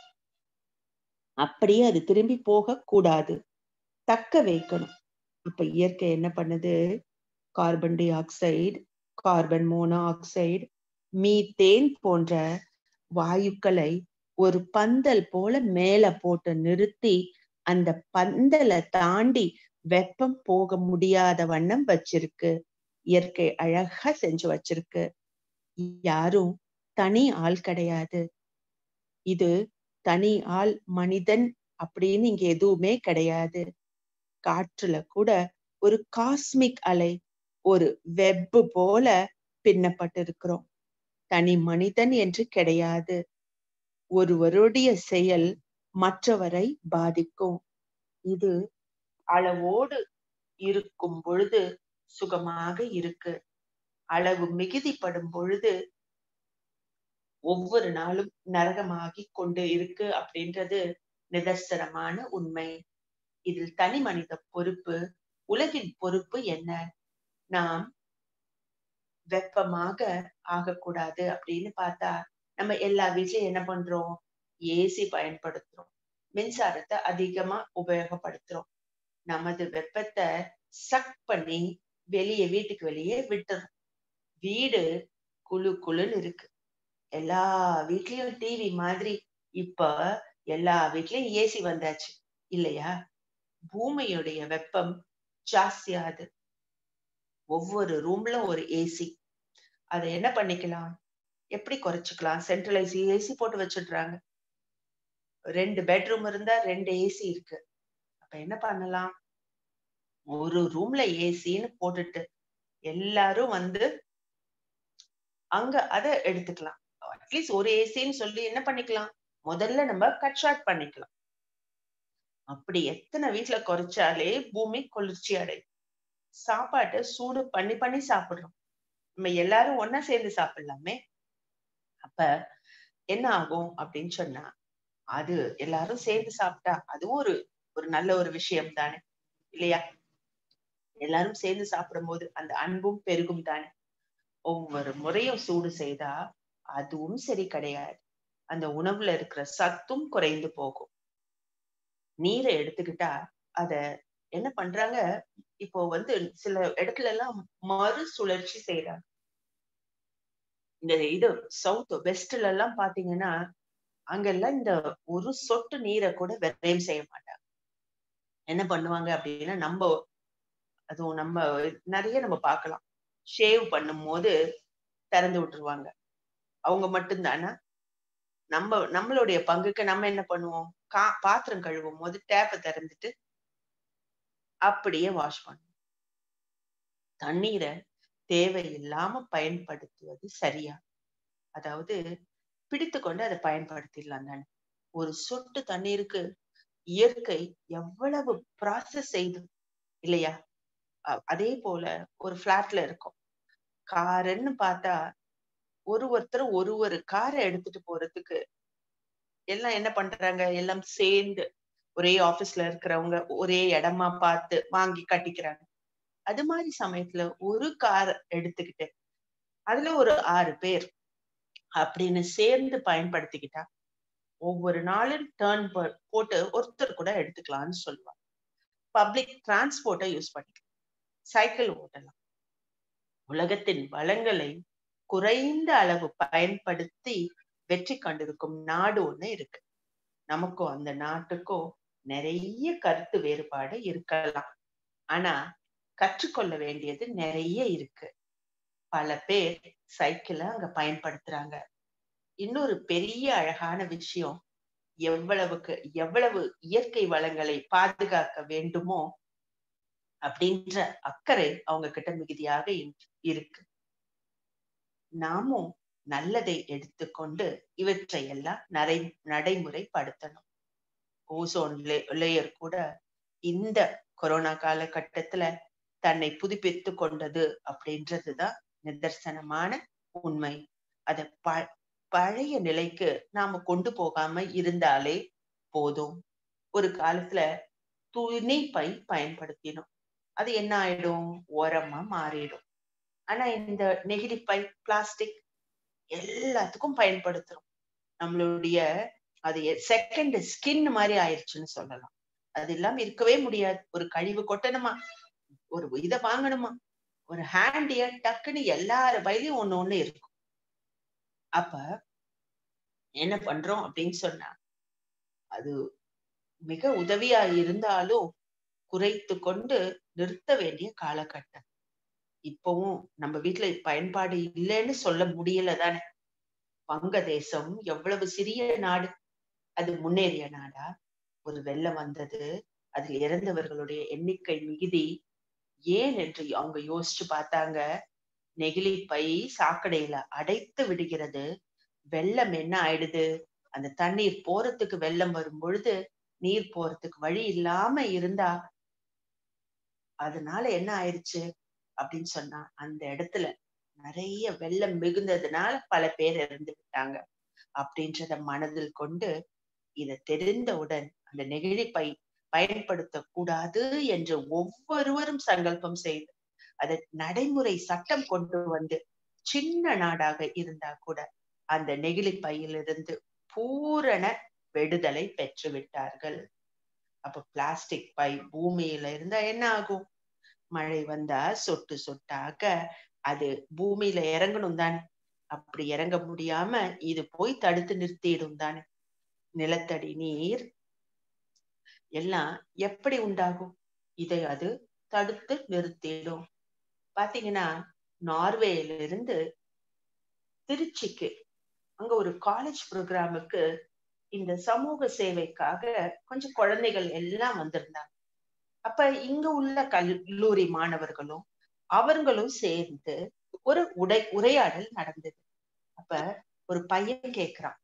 அப்படியே அது திரும்பி போக கூடாது, தக்க வைக்கணும். அப்ப இயற்கை என்ன பண்ணுது? Carbon dioxide, carbon monoxide, methane போன்ற வாயுக்களை ஒரு பந்தல் போல மேல போட்டு நிறுத்தி அந்த பந்தலை தாண்டி வெப்பம் போக முடியாத வண்ணம் வச்சிருக்கு. இயற்கை அழகா செஞ்சு வச்சிருக்கு. யாரும் தனி ஆள் கிடையாது. இது தனி ஆள் மனிதன் அப்படின்னு இங்க எதுவுமே கிடையாது. காற்றுல கூட ஒரு காஸ்மிக் அலை, ஒரு வெப் போல பின்னப்பட்டிருக்கிறோம். தனி மனிதன் என்று கிடையாது. ஒருவருடைய செயல் மற்றவரை பாதிக்கும். இது அளவோடு இருக்கும் பொழுது சுகமாக இருக்கு. அளவு மிகுதிப்படும் பொழுது ஒவ்வொரு நாளும் நரகமாகி கொண்டு இருக்கு அப்படின்றது நிதர்சனமான உண்மை. இதில் தனி மனித பொறுப்பு, உலகின் பொறுப்பு என்ன? நாம் வெப்பமாக ஆகக்கூடாது அப்படின்னு பார்த்தா நம்ம எல்லா வீட்லயும் என்ன பண்றோம்? ஏசி பயன்படுத்துறோம், மின்சாரத்தை அதிகமா உபயோகப்படுத்துறோம். நமது வெப்பத்தை சக் பண்ணி வெளியே, வீட்டுக்கு வெளியே விட்டுறோம். வீடு குளு குளுன்னு இருக்கு. எல்லா வீட்லயும் டிவி மாதிரி இப்ப எல்லா வீட்லயும் ஏசி வந்தாச்சு இல்லையா? பூமியுடைய வெப்பம் ஜாஸ்தியாது. ஒவ்வொரு ரூம்ல ஒரு ஏசி. அதை என்ன பண்ணிக்கலாம்? எப்படி குறைச்சுக்கலாம்? சென்ட்ரலைஸ் ஏசி போட்டு வச்சிடுறாங்க. 2 பெட்ரூம் இருந்தா 2 ஏசி இருக்கு. அப்ப என்ன பண்ணலாம்? ஒரு ரூம்ல ஏசின்னு போட்டுட்டு எல்லாரும் வந்து அங்க அதை எடுத்துக்கலாம். அட்லீஸ்ட் ஒரு ஏசின்னு சொல்லி என்ன பண்ணிக்கலாம்? முதல்ல நம்ம கட் ஷார்ட் பண்ணிக்கலாம். அப்படி எத்தனை வீட்டுல குறைச்சாலே பூமி குளிர்ச்சி அடையும். சாப்பாட்டை சூடு பண்ணி பண்ணி சாப்பிடுறோம். நம்ம எல்லாரும் ஒன்னா சேர்ந்து சாப்பிடலாமே. அப்ப என்ன ஆகும் அப்படின்னு சொன்னா, அது எல்லாரும் சேர்ந்து சாப்பிட்டா அதுவும் ஒரு நல்ல ஒரு விஷயம் தானே இல்லையா? எல்லாரும் சேர்ந்து சாப்பிடும் போது அந்த அன்பும் பெருகும் தானே. ஒவ்வொரு முறையும் சூடு செய்தா அதுவும் சரி கிடையாது. அந்த உணவுல இருக்கிற சத்தும் குறைந்து போகும். நீரை எடுத்துக்கிட்டா அத என்ன பண்றாங்க? இப்போ வந்து சில இடத்துல எல்லாம் மறுசுழற்சி செய்யறாங்க. இந்த இது சவுத் வெஸ்ட்ல எல்லாம் பாத்தீங்கன்னா அங்கெல்லாம் இந்த ஒரு சொட்டு நீரை கூட விரயம் செய்ய மாட்டாங்க. என்ன பண்ணுவாங்க அப்படின்னா, அதுவும் நம்ம நிறைய நம்ம பார்க்கலாம். ஷேவ் பண்ணும் போது திறந்து விட்டுருவாங்க. அவங்க மட்டும்தானா? நம்மளுடைய பங்குக்கு நம்ம என்ன பண்ணுவோம்? பாத்திரம் கழுவும் போது டேப்பை திறந்துட்டு அப்படியே வாஷ் பண்ணுவோம். தண்ணீரை தேவையில்லாம பயன்படுத்துவது சரியா? அதாவது பிடித்து கொண்டு அதை பயன்படுத்திடலாம் தானே. ஒரு சொட்டு தண்ணீருக்கு இயற்கை எவ்வளவு ப்ராசஸ் செய்து இல்லையா? அதே போல ஒரு பிளாட்ல இருக்கும். காருன்னு பார்த்தா ஒருத்தர் ஒரு காரை எடுத்துட்டு போறதுக்கு எல்லாம் என்ன பண்றாங்க? எல்லாம் சேர்ந்து ஒரே ஆபீஸ்ல இருக்கிறவங்க ஒரே இடமா பார்த்து வாங்கி கட்டிக்கிறாங்க. அது மாதிரி சமயத்துல ஒரு கார் எடுத்துக்கிட்டு அதுல ஒரு 6 பேர் அப்படின்னு சேர்ந்து பயன்படுத்திக்கிட்டா ஒவ்வொரு நாளும் டர்ன் போட்டு ஒருத்தர் கூட எடுத்துக்கலாம்னு சொல்லுவாங்க. பப்ளிக் டிரான்ஸ்போர்ட்டை யூஸ் பண்ணிக்கலாம், சைக்கிள் ஓட்டலாம். உலகத்தின் வளங்களை குறைந்த அளவு பயன்படுத்தி வெற்றி கண்டிருக்கும் நாடு ஒண்ணு இருக்கு. நமக்கும் அந்த நாட்டுக்கும் நிறைய கருத்து வேறுபாடு இருக்கலாம். ஆனா கற்றுக்கொள்ள வேண்டியது நிறைய இருக்கு. பல பேர் சைக்கிளை அங்க பயன்படுத்துறாங்க. இன்னொரு பெரிய அழகான விஷயம், எவ்வளவு இயற்கை வளங்களை பாதுகாக்க வேண்டுமோ அப்படின்ற அக்கறை அவங்க கிட்ட மிகுதியாக இருக்கு. நாமும் நல்லதை எடுத்துக்கொண்டு இவற்றை எல்லாம் நடைமுறைப்படுத்தணும். ஓசோன் லேயர் கூட இந்த கொரோனா காலகட்டத்துல தன்னை புதுப்பித்து கொண்டது அப்படின்றதுதான் நிதர்சனமான உண்மை. அதை பழைய நிலைக்கு நாம கொண்டு போகாம இருந்தாலே போதும். ஒரு காலத்துல துணி பை பயன்படுத்தினோம். அது என்ன ஆயிடும்? உரமா மாறிடும். ஆனா இந்த நெகிழி பை, பிளாஸ்டிக் எல்லாத்துக்கும் பயன்படுத்துறோம். நம்மளுடைய அது செகண்ட் ஸ்கின் மாதிரி ஆயிடுச்சுன்னு சொல்லலாம். அது இல்லாம இருக்கவே முடியாது. ஒரு கழிவு கொட்டணுமா, ஒரு இத வாங்கணுமா, ஒரு ஹேண்டிய டக்குன்னு எல்லார் பையிலயும் ஒண்ணு ஒண்ணு இருக்கும். அப்ப என்ன பண்றோம் அப்படின்னு சொன்னா, அது மிக உதவியா இருந்தாலும் குறைத்து கொண்டு நிறுத்த வேண்டிய காலகட்டம். இப்பவும் நம்ம வீட்டுல பயன்பாடு இல்லைன்னு சொல்ல முடியல தானே. வங்கதேசம் எவ்வளவு சிறிய நாடு, அது முன்னேறிய நாடா? ஒரு வெள்ளம் வந்தது, அதில் இறந்தவர்களுடைய எண்ணிக்கை மிகுதி. ஏன் என்று அவங்க யோசிச்சு பார்த்தாங்க. நெகிழி பை சாக்கடையில அடைத்து விடுகிறது. வெள்ளம் என்ன ஆயிடுது? அந்த தண்ணீர் போறதுக்கு வெள்ளம் வரும் பொழுது நீர் போறதுக்கு வழி இல்லாம இருந்தா அதனால என்ன ஆயிடுச்சு அப்படின்னு சொன்னா, அந்த இடத்துல நிறைய வெள்ளம் மிகுந்ததுனால பல பேர் இறந்து விட்டாங்க. அப்படின்றத மனதில் கொண்டு இதை தெரிந்தவுடன் அந்த நெகிழி பை பயன்படுத்தக் கூடாது என்று ஒவ்வொருவரும் சங்கல்பம் செய்து அதை நடைமுறை சட்டம் கொண்டு வந்து சின்ன நாடாக இருந்தா கூட அந்த நெகிழி பையிலிருந்து பூரண விடுதலை பெற்று விட்டார்கள். அப்ப பிளாஸ்டிக் பை பூமியில இருந்தா என்ன ஆகும்? மழை வந்தா சொட்டு சொட்டாக அது பூமியில இறங்கணும் தானே. அப்படி இறங்க முடியாம இது போய் தடுத்து நிறுத்திடும் தானே. நிலத்தடி நீர் எல்லாம் எப்படி உண்டாகும்? இதை அது தடுத்து நிறுத்திடும். பாத்தீங்கன்னா, நார்வேல இருந்து திருச்சிக்கு அங்க ஒரு காலேஜ் ப்ரோக்ராமுக்கு இந்த சமூக சேவைக்காக கொஞ்சம் குழந்தைகள் எல்லாம் வந்திருந்தாங்க. அப்ப இங்க உள்ள கல்லூரி மாணவர்களும் அவர்களும் சேர்ந்து ஒரு உரையாடல் நடந்தது. அப்ப ஒரு பையன் கேக்குறான்,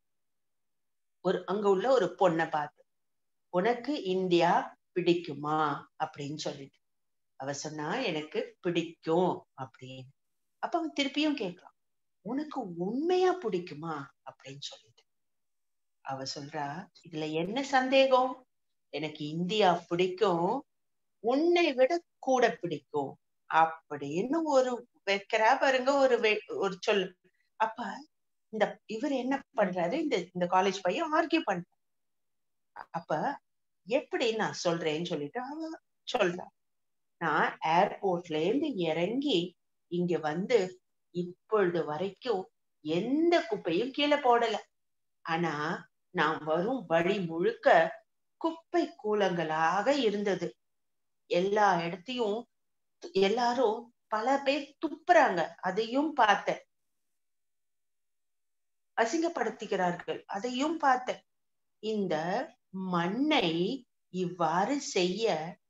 அங்க உள்ள ஒரு பொண்ணை பார்த்து, உனக்கு இந்தியா பிடிக்குமா அப்படின்னு சொல்லிட்டு. அவ சொன்னா, எனக்கு பிடிக்கும் அப்படின்னு. அப்ப அவன் திருப்பியும் கேட்கலாம், உனக்கு உண்மையா பிடிக்குமா அப்படின்னு சொல்லிட்டு. அவ சொல்றா, இதுல என்ன சந்தேகம்? எனக்கு இந்தியா பிடிக்கும், உன்னை விட கூட பிடிக்கும் அப்படின்னு ஒரு வைக்கிறா பாருங்க ஒரு சொல். அப்ப இந்த இவர் என்ன பண்றாரு, இந்த காலேஜ் பையன் ஆர்கியூ பண்ற. அப்ப எப்படி நான் சொல்றேன்னு சொல்லிட்டு அவ சொல்றா, நான் ஏர்போர்ட்ல இருந்து இறங்கி இங்க வந்து இப்பொழுது வரைக்கும் எந்த குப்பையும் கீழே போடல. ஆனா நான் வரும் வழி முழுக்க குப்பை கூலங்களாக இருந்தது. எல்லா இடத்தையும் எல்லாரும் பல பேர் துப்புறாங்க, அதையும் பார்த்தேன். அசிங்கப்படுத்துகிறார்கள், அதையும் பார்த்தேன். இந்த மண்ணை இவ்வாறு செய்ய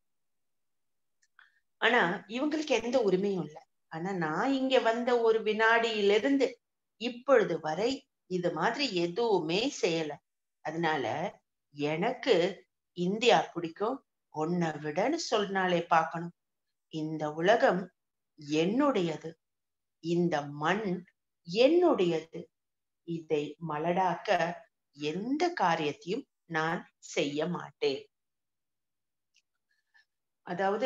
ஆனா இவங்களுக்கு எந்த உரிமையும் இல்லை. ஆனா நான் இங்க வந்த ஒரு வினாடியிலிருந்து இப்பொழுது வரை இது மாதிரி எதுவுமே செய்யல. அதனால எனக்கு இந்தியா பிடிக்கும், உன்னை விடன்னு சொன்னாலே பார்க்கணும். இந்த உலகம் என்னுடையது, இந்த மண் என்னுடையது. இதை மலடாக்க எந்த காரியத்தையும் நான் செய்ய மாட்டேன். அதாவது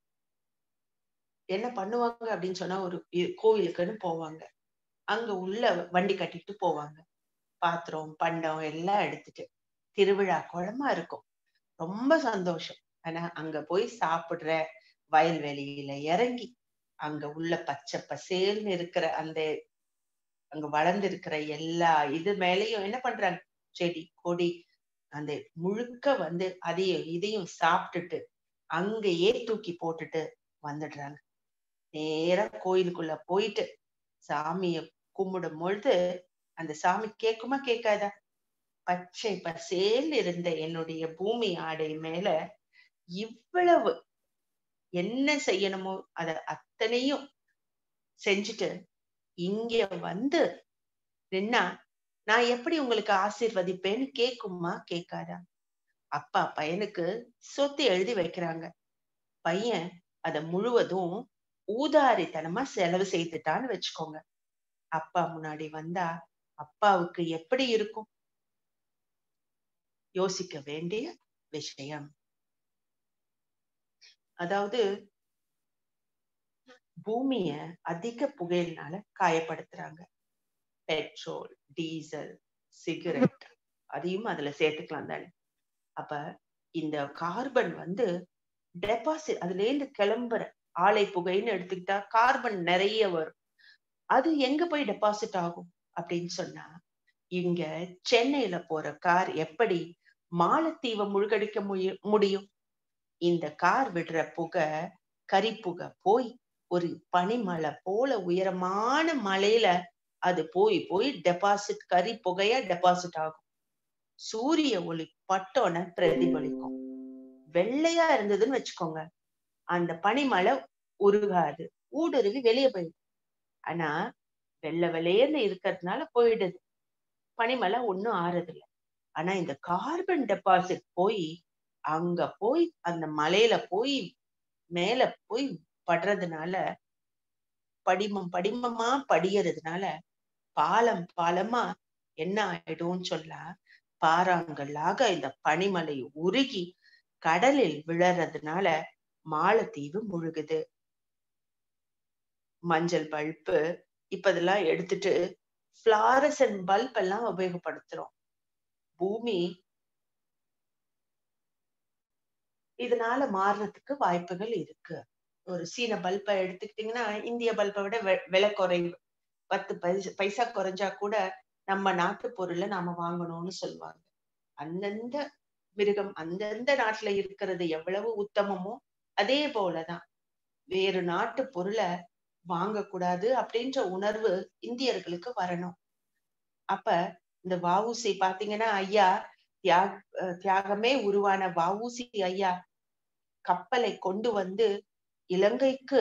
என்ன பண்ணுவாங்க அப்படின்னு சொன்னா, ஒரு கோவிலுக்குன்னு போவாங்க. அங்க உள்ள வண்டி கட்டிட்டு போவாங்க. பாத்திரம் பண்டம் எல்லாம் எடுத்துட்டு திருவிழா கோலமா இருக்கும். ரொம்ப சந்தோஷம். ஆனா அங்க போய் சாப்பிடுற வயல்வெளியில இறங்கி அங்க உள்ள பச்சை பசேல்னு இருக்கிற அந்த அங்க வளர்ந்து இருக்கிற எல்லா இது மேலயும் என்ன பண்றாங்க, செடி கொடி அந்த முழுக்க வந்து அதையும் இதையும் சாப்பிட்டுட்டு அங்கேயே தூக்கி போட்டுட்டு வந்துடுறாங்க. நேரா கோயிலுக்குள்ள போயிட்டு சாமிய கும்பிடும் பொழுது அந்த சாமி கேக்குமா கேட்காதா? பச்சை பசேல் இருந்த என்னுடைய பூமி ஆடை மேல இவ்வளவு என்ன செய்யணுமோ அத அத்தனையும் செஞ்சுட்டு இங்க வந்து நின்னா நான் எப்படி உங்களுக்கு ஆசீர்வதிப்பேன்னு கேக்குமா கேட்காதா? அப்பா பையனுக்கு சொத்து எழுதி வைக்கிறாங்க. பையன் அத முழுவதும் ஊதாரித்தனமா செலவு செய்துட்டான்னு வச்சுக்கோங்க. அப்பா முன்னாடி வந்தா அப்பாவுக்கு எப்படி இருக்கும்? யோசிக்க வேண்டிய விஷயம். அதாவது பூமிய அதிக புகையினால காயப்படுத்துறாங்க. பெட்ரோல், டீசல், சிகரெட் அதையும் அதுல சேர்த்துக்கலாம் தானே. அப்ப இந்த கார்பன் வந்து டெபாசிட், அதுல இருந்து கிளம்புற ஆலை புகைன்னு எடுத்துக்கிட்டா கார்பன் நிறைய வரும். அது எங்க போய் டெபாசிட் ஆகும் அப்படின்னு சொன்னா, இங்க சென்னையில போற கார் எப்படி மாலத்தீவை முழுகடிக்க முடியும்? இந்த கார் விடுற புகை, கரிப்புகை போய் ஒரு பனிமலை போல உயரமான மலையில அது போய் போய் டெபாசிட், கரி புகையா டெபாசிட் ஆகும். சூரிய ஒளி பட்டோன பிரதிபலிக்கும். வெள்ளையா இருந்ததுன்னு வச்சுக்கோங்க, அந்த பனிமலை உருகாது, ஊடுருவி வெளியே போயிடும். ஆனா வெள்ளை வெளியேன்னு இருக்கிறதுனால போயிடுது, பனிமலை ஒண்ணும் ஆறுது இல்ல. ஆனா இந்த கார்பன் டெபாசிட் போய் அங்க போய் அந்த மலையில போய் மேல போய் படுறதுனால, படிமம் படிமமா படியறதுனால பாலம் பாலமா என்ன ஆயிடும்னு சொல்லா, பாறாங்கல்லாக இந்த பனிமலை உருகி கடலில் விழறதுனால மாலத்தீவு முழுகுது. மஞ்சள் பல்பு இப்ப இதெல்லாம் எடுத்துட்டு பிளாரசன்ட் பல்ப் எல்லாம் உபயோகப்படுத்துறோம். பூமி இதனால மாறுறதுக்கு வாய்ப்புகள் இருக்கு. ஒரு சீன பல்பை எடுத்துக்கிட்டீங்கன்னா, இந்திய பல்பை விட விலை குறைவு. 10 பைசா குறைஞ்சா கூட நம்ம நாட்டு பொருளை நாம வாங்கணும்னு சொல்லுவாங்க. அந்தந்த மிருகம் அந்தந்த நாட்டுல இருக்கிறது எவ்வளவு உத்தமமோ அதே போலதான் வேறு நாட்டு பொருளை வாங்கக்கூடாது அப்படின்ற உணர்வு இந்தியர்களுக்கு வரணும். அப்ப இந்த வ.உ.சி பாத்தீங்கன்னா, ஐயா தியாகமே உருவான வ.உ.சி ஐயா கப்பலை கொண்டு வந்து இலங்கைக்கு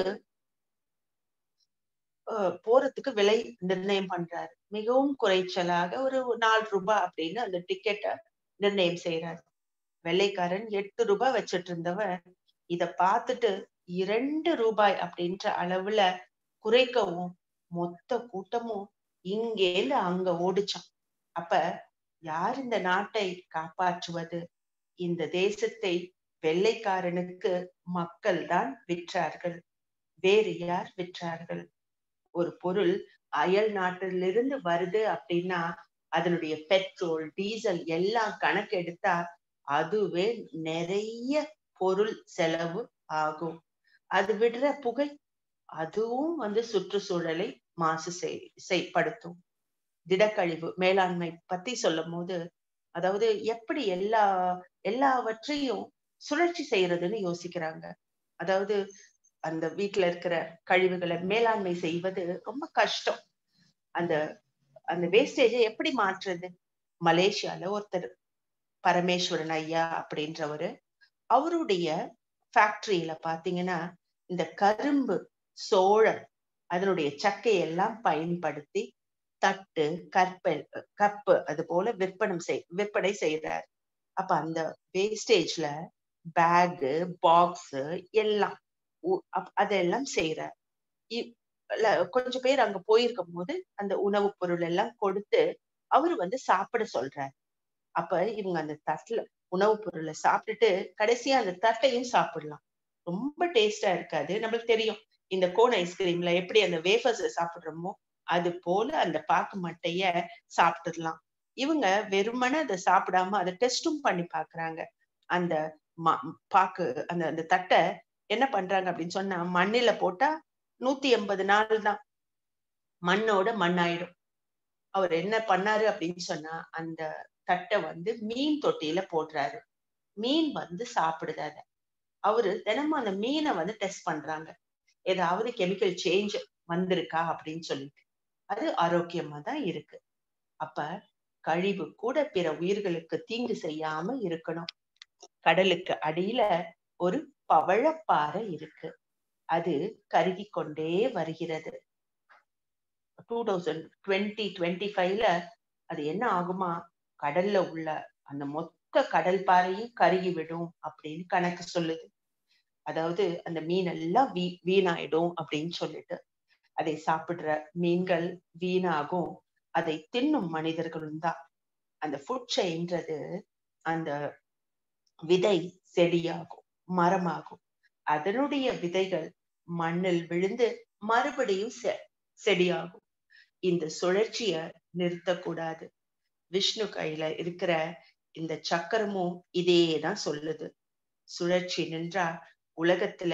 போறதுக்கு விலை நிர்ணயம் பண்றாரு. மிகவும் குறைச்சலாக ஒரு 4 ரூபாய் அப்படின்னு அந்த டிக்கெட்டை நிர்ணயம் செய்யறாரு. வெள்ளைக்காரன் 8 ரூபாய் வச்சிட்டு இருந்தவன் இத பார்த்துட்டு 2 ரூபாய் அப்படின்ற அளவுல குறைக்கவும் மொத்த கூட்டமும் இங்கேருந்து அங்க ஓடிச்சான். அப்ப யார் இந்த நாட்டை காப்பாற்றுவது? இந்த தேசத்தை வெள்ளைக்காரனுக்கு மக்கள் தான் விற்றார்கள். வேறு யார் விற்றார்கள்? ஒரு பொருள் அயல் நாட்டிலிருந்து வருது அப்படின்னா அதனுடைய பெட்ரோல், டீசல் எல்லாம் கணக்கெடுத்தா அதுவே நிறைய பொருள் செலவு ஆகும். அது விடுற புகை அதுவும் வந்து சுற்றுச்சூழலை மாசு செய்படுத்தும். திடக்கழிவு மேலாண்மை பத்தி சொல்லும் போது, அதாவது எப்படி எல்லாவற்றையும் சுழற்சி செய்யறதுன்னு யோசிக்கிறாங்க. அதாவது அந்த வீட்டுல இருக்கிற கழிவுகளை மேலாண்மை செய்வது ரொம்ப கஷ்டம். அந்த அந்த வேஸ்டேஜை எப்படி மாற்றுறது? மலேசியால ஒருத்தர் பரமேஸ்வரன் ஐயா அப்படின்றவரு, அவருடைய ஃபேக்டரியில பாத்தீங்கன்னா இந்த கரும்பு, சோளம் அதனுடைய சக்கையெல்லாம் பயன்படுத்தி தட்டு, கப்பு அது போல விற்பனை செய்யறாரு. அப்ப அந்த வேஸ்டேஜ்ல பேகு, பாக்ஸ் எல்லாம் அதெல்லாம் செய்யறார். கொஞ்சம் பேர் அங்க போயிருக்கும் போது அந்த உணவு பொருள் எல்லாம் கொடுத்து அவரு வந்து சாப்பிட சொல்றாரு. அப்ப இவங்க அந்த தட்டுல உணவு பொருளை சாப்பிட்டுட்டு கடைசியா அந்த தட்டையும் சாப்பிடலாம். ரொம்ப டேஸ்டா இருக்காது. நம்மளுக்கு தெரியும் இந்த கோன் ஐஸ்கிரீம்ல எப்படி அந்த வேஃபர்ஸ் சாப்பிடுறோமோ அது போல அந்த பாக்கு மட்டைய சாப்பிட்டுடலாம். இவங்க வெறுமனே அதை சாப்பிடாம அதை டெஸ்டும் பண்ணி பாக்குறாங்க. அந்த பாக்கு அந்த அந்த தட்டை என்ன பண்றாங்க அப்படின்னு சொன்னா, மண்ணில போட்டா 180 நாள் தான் மண்ணோட மண்ணாயிடும். அவர் என்ன பண்ணாரு அப்படின்னு சொன்னா, அந்த தட்டை வந்து மீன் தொட்டியில போடுறாரு. மீன் வந்து சாப்பிடுது அத. அவரு தினமும் அந்த மீனை வந்து டெஸ்ட் பண்றாங்க. ஏதாவது கெமிக்கல் சேஞ்ச் வந்திருக்கா அப்படின்னு சொல்லிட்டு. அது ஆரோக்கியமா தான் இருக்கு. அப்ப கழிவு கூட பிற உயிர்களுக்கு தீங்கு செய்யாம இருக்கணும். கடலுக்கு அடியில ஒரு பவழப்பாறை இருக்கு. அது கருகி கொண்டே வருகிறது. 2025ல அது என்ன ஆகுமா, கடல்ல உள்ள அந்த மொத்த கடல் பாறையும் கருகி விடும் அப்படின்னு கணக்கு சொல்லுது. அதாவது அந்த மீன் எல்லாம் வீணாயிடும் அப்படின்னு சொல்லிட்டு அதை சாப்பிடுற மீன்கள் வீணாகும். அதை தின்னும் மனிதர்களும் தான். அந்த ஃபுட் செயின்றது அந்த விதை செடியாகும், மரமாகும். அதனுடைய விதைகள் மண்ணில் விழுந்து மறுபடியும் செடியாகும். இந்த சுழற்சிய நிறுத்தக்கூடாது. விஷ்ணு கையில இருக்கிற இந்த சக்கரமும் இதேதான் சொல்லுது. சுழற்சி நின்றா உலகத்துல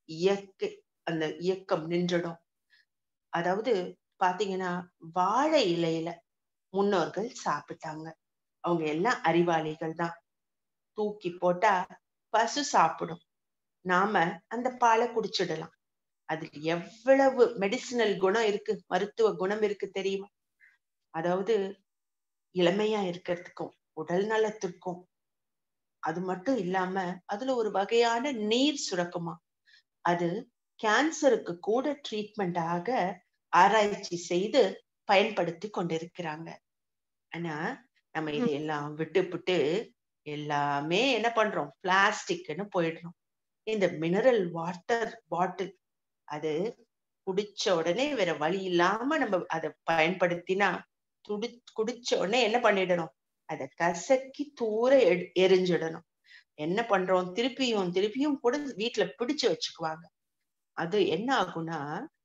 அந்த இயக்கம் நின்றுடும். அதாவது பாத்தீங்கன்னா, வாழை இலையில முன்னோர்கள் சாப்பிட்டாங்க. அவங்க எல்லாம் அறிவாளிகள் தான். தூக்கி போட்டா பசு சாப்பிடும், நாம அந்த பாலை குடிச்சிடலாம். அதுல எவ்வளவு மெடிசினல் குணம் இருக்கு, மருத்துவ குணம் இருக்கு தெரியுமா? அதாவது இளமையா இருக்கிறதுக்கும் உடல் நலத்திற்கும். அது மட்டும் இல்லாம அதுல ஒரு வகையான நீர் சுரக்குமா, அது கேன்சருக்கு கூட ட்ரீட்மெண்டாக ஆராய்ச்சி செய்து பயன்படுத்தி கொண்டிருக்கிறாங்க. ஆனா நம்ம இதையெல்லாம் விட்டு எல்லாமே என்ன பண்றோம், பிளாஸ்டிக்னு போயிடுறோம். இந்த மினரல் வாட்டர் பாட்டில், அது குடிச்ச உடனே வேற வழி இல்லாம நம்ம அதை பயன்படுத்தினா குடிச்ச உடனே என்ன பண்ணிடணும், அதை கசக்கி தூர எரிஞ்சிடணும். என்ன பண்றோம், திருப்பியும் கூட வீட்டுல பிடிச்சு வச்சுக்குவாங்க. அது என்ன ஆகும்னா,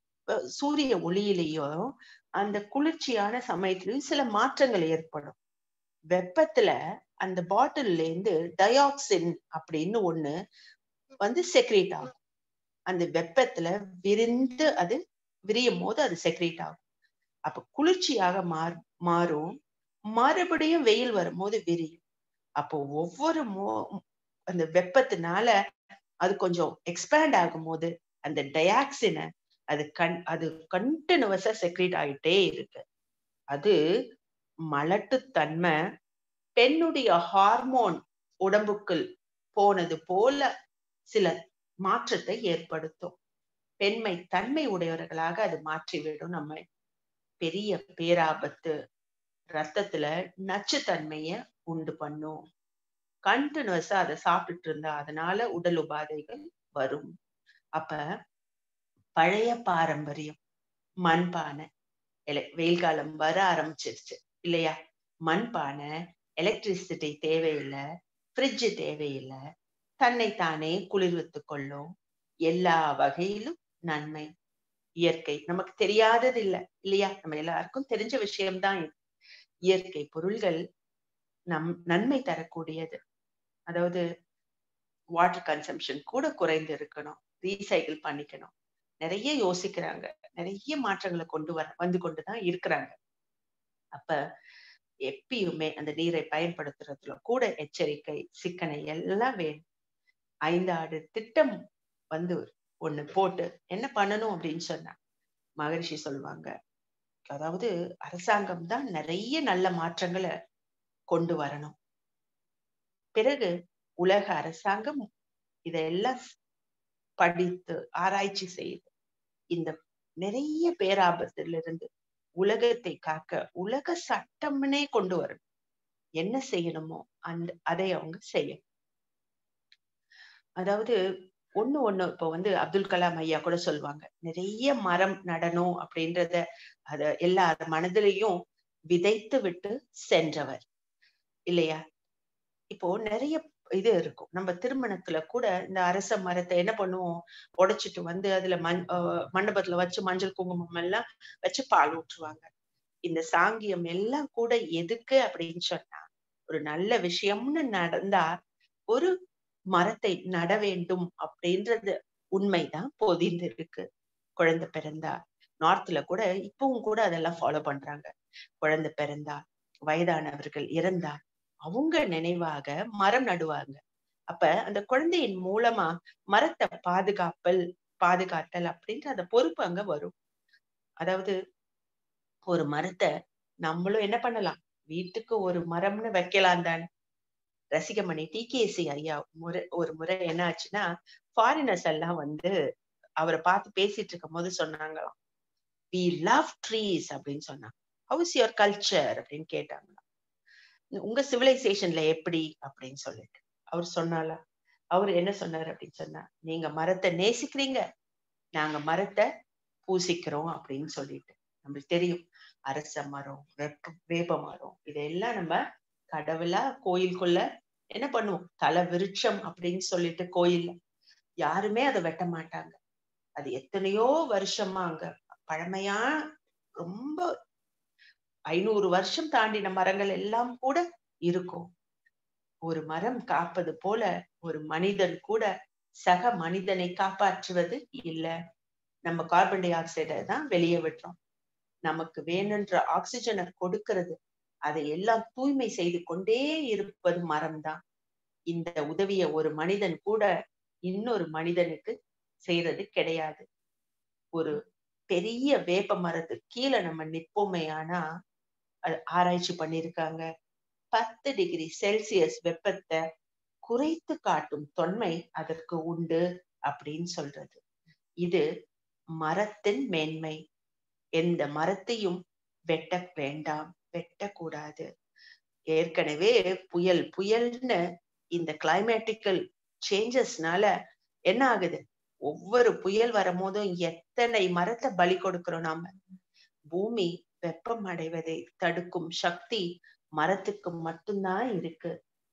சூரிய ஒளியிலையும் அந்த குளிர்ச்சியான சமயத்திலையும் சில மாற்றங்கள் ஏற்படும். வெப்பத்துல அந்த பாட்டில்ல இருந்து டயாக்சின் அப்படின்னு ஒண்ணு செக்ரேட் ஆகும். அந்த வெப்பத்துல விரிந்து அது விரியும் போது அது செக்ரேட் ஆகும். அப்ப குளிர்ச்சியாக மாறும். மறுபடியும் வெயில் வரும்போது விரியும். அப்போ ஒவ்வொரு அந்த வெப்பத்தினால அது கொஞ்சம் எக்ஸ்பேண்ட் ஆகும் போது அந்த டயாக்சினை அது கண்டினியூஸா செக்ரேட் ஆயிட்டே இருக்கு. அது மலட்டுத்தன்மை, பெண்ணுடைய ஹார்மோன் உடம்புக்குள் போனது போல சில மாற்றத்தை ஏற்படுத்தும். பெண்மை தன்மை உடையவர்களாக அது மாற்றிவிடும். நம்ம பெரிய பேராபத்து, ரத்தத்துல நச்சுத்தன்மைய உண்டு பண்ணும். கண்டினியூஸா அதை சாப்பிட்டு இருந்தா அதனால உடல் உபாதைகள் வரும். அப்ப பழைய பாரம்பரியம் மண்பானை, வெயில் காலம் வர ஆரம்பிச்சிருச்சு இல்லையா? மண்பானை, எலக்ட்ரிசிட்டி தேவையில்லை, ஃப்ரிட்ஜ் தேவையில்லை, தன்னைத்தானே குளிர்வித்துக் கொள்ளும். எல்லா வகையிலும் நன்மை. இயற்கை நமக்கு தெரியாதது இல்லை இல்லையா? நம்ம எல்லாருக்கும் தெரிஞ்ச விஷயம்தான் இது. இயற்கை பொருள்கள் நன்மை தரக்கூடியது. அதாவது வாட்டர் கன்சம்ஷன் கூட குறைந்து இருக்கணும், ரீசைக்கிள் பண்ணிக்கணும். நிறைய யோசிக்கிறாங்க, நிறைய மாற்றங்களை வந்து கொண்டுதான் இருக்கிறாங்க. அப்ப எப்பயுமே அந்த நீரை பயன்படுத்துறதுல கூட எச்சரிக்கை, சிக்கனை எல்லாம் வேணும். 5 ஆண்டு திட்டம் ஒண்ணு போட்டு என்ன பண்ணணும் அப்படின்னு சொன்னா மகரிஷி சொல்லுவாங்க, அதாவது அரசாங்கம் தான் நிறைய நல்ல மாற்றங்களை கொண்டு வரணும். பிறகு உலக அரசாங்கம் இதெல்லாம் படித்து ஆராய்ச்சி செய்து இந்த நிறைய பேராபத்திலிருந்து உலகத்தை காக்க உலக சட்டம்னே கொண்டு வரணும். என்ன செய்யணுமோ அதை அவங்க செய்யணும். அதாவது ஒண்ணு இப்போ அப்துல் கலாம் ஐயா கூட சொல்லுவாங்க, நிறைய மரம் நடணும் அப்படின்றத அத எல்லார் மனதிலையும் விதைத்து விட்டு சென்றவர் இல்லையா? இப்போ நிறைய இது இருக்கும். நம்ம திருமணத்துல கூட இந்த அரச மரத்தை என்ன பண்ணுவோம், உடைச்சிட்டு அதுல மண்டபத்துல வச்சு மஞ்சள் குங்குமம் எல்லாம் வச்சு பால் ஊற்றுவாங்க. இந்த சாங்கியம் எல்லாம் கூட எதுக்கு அப்படின்னு சொன்னா, ஒரு நல்ல விஷயம்னு நடந்தா ஒரு மரத்தை நட வேண்டும் அப்படின்றது உண்மைதான் பொதிந்து இருக்கு. குழந்தை பிறந்தா நார்த்ல கூட இப்பவும் கூட அதெல்லாம் ஃபாலோ பண்றாங்க. குழந்தை பிறந்தா, வயதானவர்கள் இறந்தா அவங்க நினைவாக மரம் நடுவாங்க. அப்ப அந்த குழந்தையின் மூலமா மரத்தை பாதுகாத்தல் அப்படின்ற அந்த பொறுப்பு அங்க வரும். அதாவது ஒரு மரத்தை நம்மளும் என்ன பண்ணலாம், வீட்டுக்கு ஒரு மரம்னு வைக்கலாம் தானே. ரசிகமணி டிகேசி ஐயா ஒரு முறை என்ன ஆச்சுன்னா, ஃபாரினர்ஸ் எல்லாம் அவரை பார்த்து பேசிட்டு இருக்கும் போது சொன்னாங்களாம், we love trees அப்படின்னு சொன்னாங்க. how is your culture அப்படின்னு கேட்டாங்களாம். உங்க சிவிலைசேஷன்ல எப்படி அப்படின்னு சொல்லிட்டு அவர் சொன்னால, அவர் என்ன சொன்னாரு அப்படின்னு சொன்னா, நீங்க மரத்தை நேசிக்கிறீங்க, நாங்க மரத்தை பூசிக்கிறோம் அப்படின்னு சொல்லிட்டு. நம்மளுக்கு தெரியும். அரச மரம், வேப்ப மரம் இதெல்லாம் நம்ம கடவுளா கோயிலுக்குள்ள என்ன பண்ணுவோம், தல விருட்சம் அப்படின்னு சொல்லிட்டு கோயில்ல யாருமே அதை வெட்ட மாட்டாங்க. அது எத்தனையோ வருஷமா அங்க பழமையா ரொம்ப 500 வருஷம் தாண்டின மரங்கள் எல்லாம் கூட இருக்கும். ஒரு மரம் காப்பது போல ஒரு மனிதன் கூட சக மனிதனை காப்பாற்றுவது இல்ல. நம்ம கார்பன் டை ஆக்சைடை தான் வெளியே விடுறோம். நமக்கு வேணுன்ற ஆக்சிஜனை கொடுக்கிறது, அதை எல்லாம் தூய்மை செய்து கொண்டே இருப்பது மரம் தான். இந்த உதவிய ஒரு மனிதன் கூட இன்னொரு மனிதனுக்கு செய்யறது கிடையாது. ஒரு பெரிய வேப்ப மரத்துக்கு கீழே நம்ம நிற்போமே, ஆனா ஆராய்ச்சி பண்ணிருக்காங்க, 10 டிகிரி செல்சியஸ் வெப்பத்தை குறைத்து காட்டும் தொன்மை அதற்கு உண்டு அப்படின்னு சொல்றது. இது மரத்தின் மேன்மை. எந்த மரத்தையும் வெட்ட வேண்டாம், வெட்டக்கூடாது. ஏற்கனவே புயல்னு இந்த கிளைமேட்டிக்கல் சேஞ்சஸ்னால என்ன ஆகுது, ஒவ்வொரு புயல் வரும்போதும் எத்தனை மரத்தை பலி கொடுக்கிறோம் நாம. பூமி வெப்பம் அடைவதை தடுக்கும் சக்தி மரத்துக்கு மட்டும்தான் இருக்கு.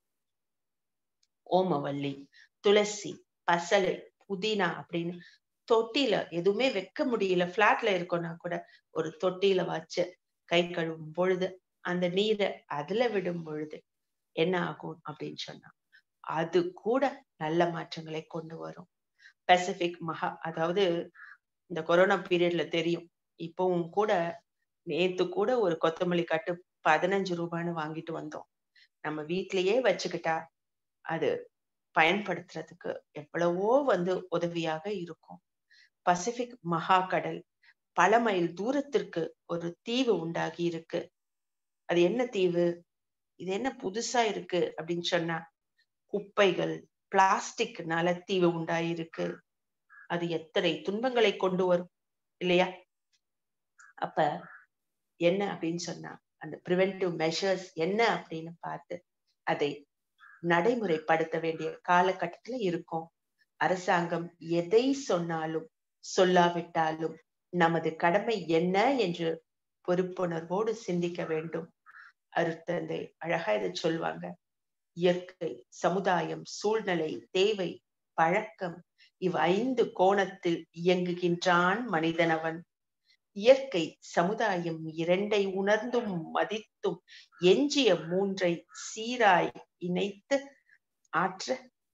ஓமவல்லி, துளசி, பசலை, புதினா அப்படின்னு தொட்டில எதுவுமே வைக்க முடியல, பிளாட்ல இருக்கோம்னா கூட ஒரு தொட்டில வச்சு கை கழுவும் பொழுது அந்த நீரை அதுல விடும் பொழுது என்ன ஆகும் அப்படின்னு சொன்னா, அது கூட நல்ல மாற்றங்களை கொண்டு வரும். பசிபிக் அதாவது இந்த கொரோனா பீரியட்ல தெரியும், இப்பவும் கூட நேத்து கூட ஒரு கொத்தமல்லி கட்டு 15 ரூபான்னு வாங்கிட்டு வந்தோம். நம்ம வீட்லயே வச்சுக்கிட்டா அது பயன்படுத்துறதுக்கு எவ்வளவோ உதவியாக இருக்கும். பசிபிக் கடல் பல மைல் தூரத்திற்கு ஒரு தீவு உண்டாகி இருக்கு. அது என்ன தீவு, இது என்ன புதுசா இருக்கு அப்படின்னு சொன்னா, குப்பைகள் பிளாஸ்டிக்னால தீவு உண்டாயிருக்கு. அது எத்தனை துன்பங்களை கொண்டு வரும் இல்லையா? அப்ப என்ன அப்படின்னு சொன்னா, அந்த பிரிவென்டிவ் மெஷர்ஸ் என்ன அப்படின்னு பார்த்து அதை நடைமுறைப்படுத்த வேண்டிய காலகட்டத்துல இருக்கும். அரசாங்கம் எதை சொன்னாலும் சொல்லாவிட்டாலும் நமது கடமை என்ன என்று பொறுப்புணர்வோடு சிந்திக்க வேண்டும். அருட்தந்தை அழகா இதை சொல்வாங்க. இயற்கை, சமுதாயம், சூழ்நிலை, தேவை, பழக்கம் இவ் 5 கோணத்தில் இயங்குகின்றான் மனிதனவன். இயற்கை சமுதாயம் 2ஐ உணர்ந்தும் மதித்தும் எஞ்சிய 3ஐ சீராய் இணைத்து ஆற்ற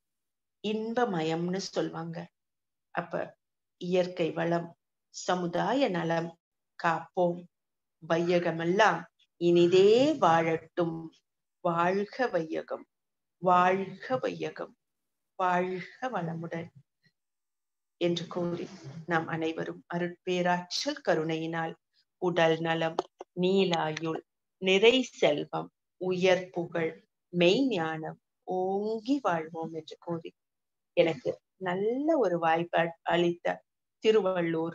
இன்பமயம்னு சொல்வாங்க. அப்ப இயற்கை வளம், சமுதாய நலம் காப்போம். வையகமெல்லாம் இனிதே வாழட்டும். வாழ்க வையகம், வாழ்க வையகம், வாழ்க வளமுடன் என்று கூறி நாம் அனைவரும் அருட்பேராற்றல் கருணையினால் உடல் நலம், நீலாயுள், நிறை செல்வம், உயர் புகழ், மெய் ஞானம் ஓங்கி வாழ்வோம் என்று கூறி எனக்கு நல்ல ஒரு வாய்ப்பு அளித்த திருவள்ளூர்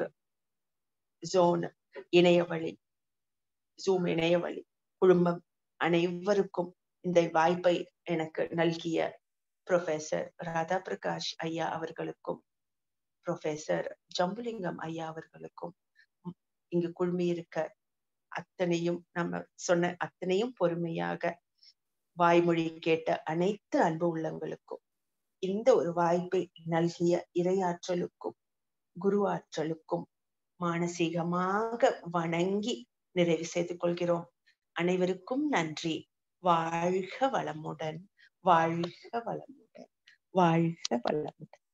ஜூம் இணையவழி குழுமம் அனைவருக்கும் இந்த வாய்ப்பை எனக்கு நல்கிய ப்ரொஃபசர் ராதா பிரகாஷ் ஐயா அவர்களுக்கும், ப்ரொஃபசர் ஜம்புலிங்கம் ஐயா அவர்களுக்கும், இங்கு குழுமி இருக்க அத்தனையும் நம்ம சொன்ன அத்தனையும் பொறுமையாக வாய்மொழி கேட்ட அனைத்து அன்பு உள்ளங்களுக்கும், இந்த ஒரு வாய்ப்பை நல்கிய இறையாற்றலுக்கும் குரு ஆற்றலுக்கும் மானசீகமாக வணங்கி நிறைவு செய்து கொள்கிறோம். அனைவருக்கும் நன்றி. வாழ்க வளமுடன், வாழ்க வளமுடன், வாழ்க வளமுடன்.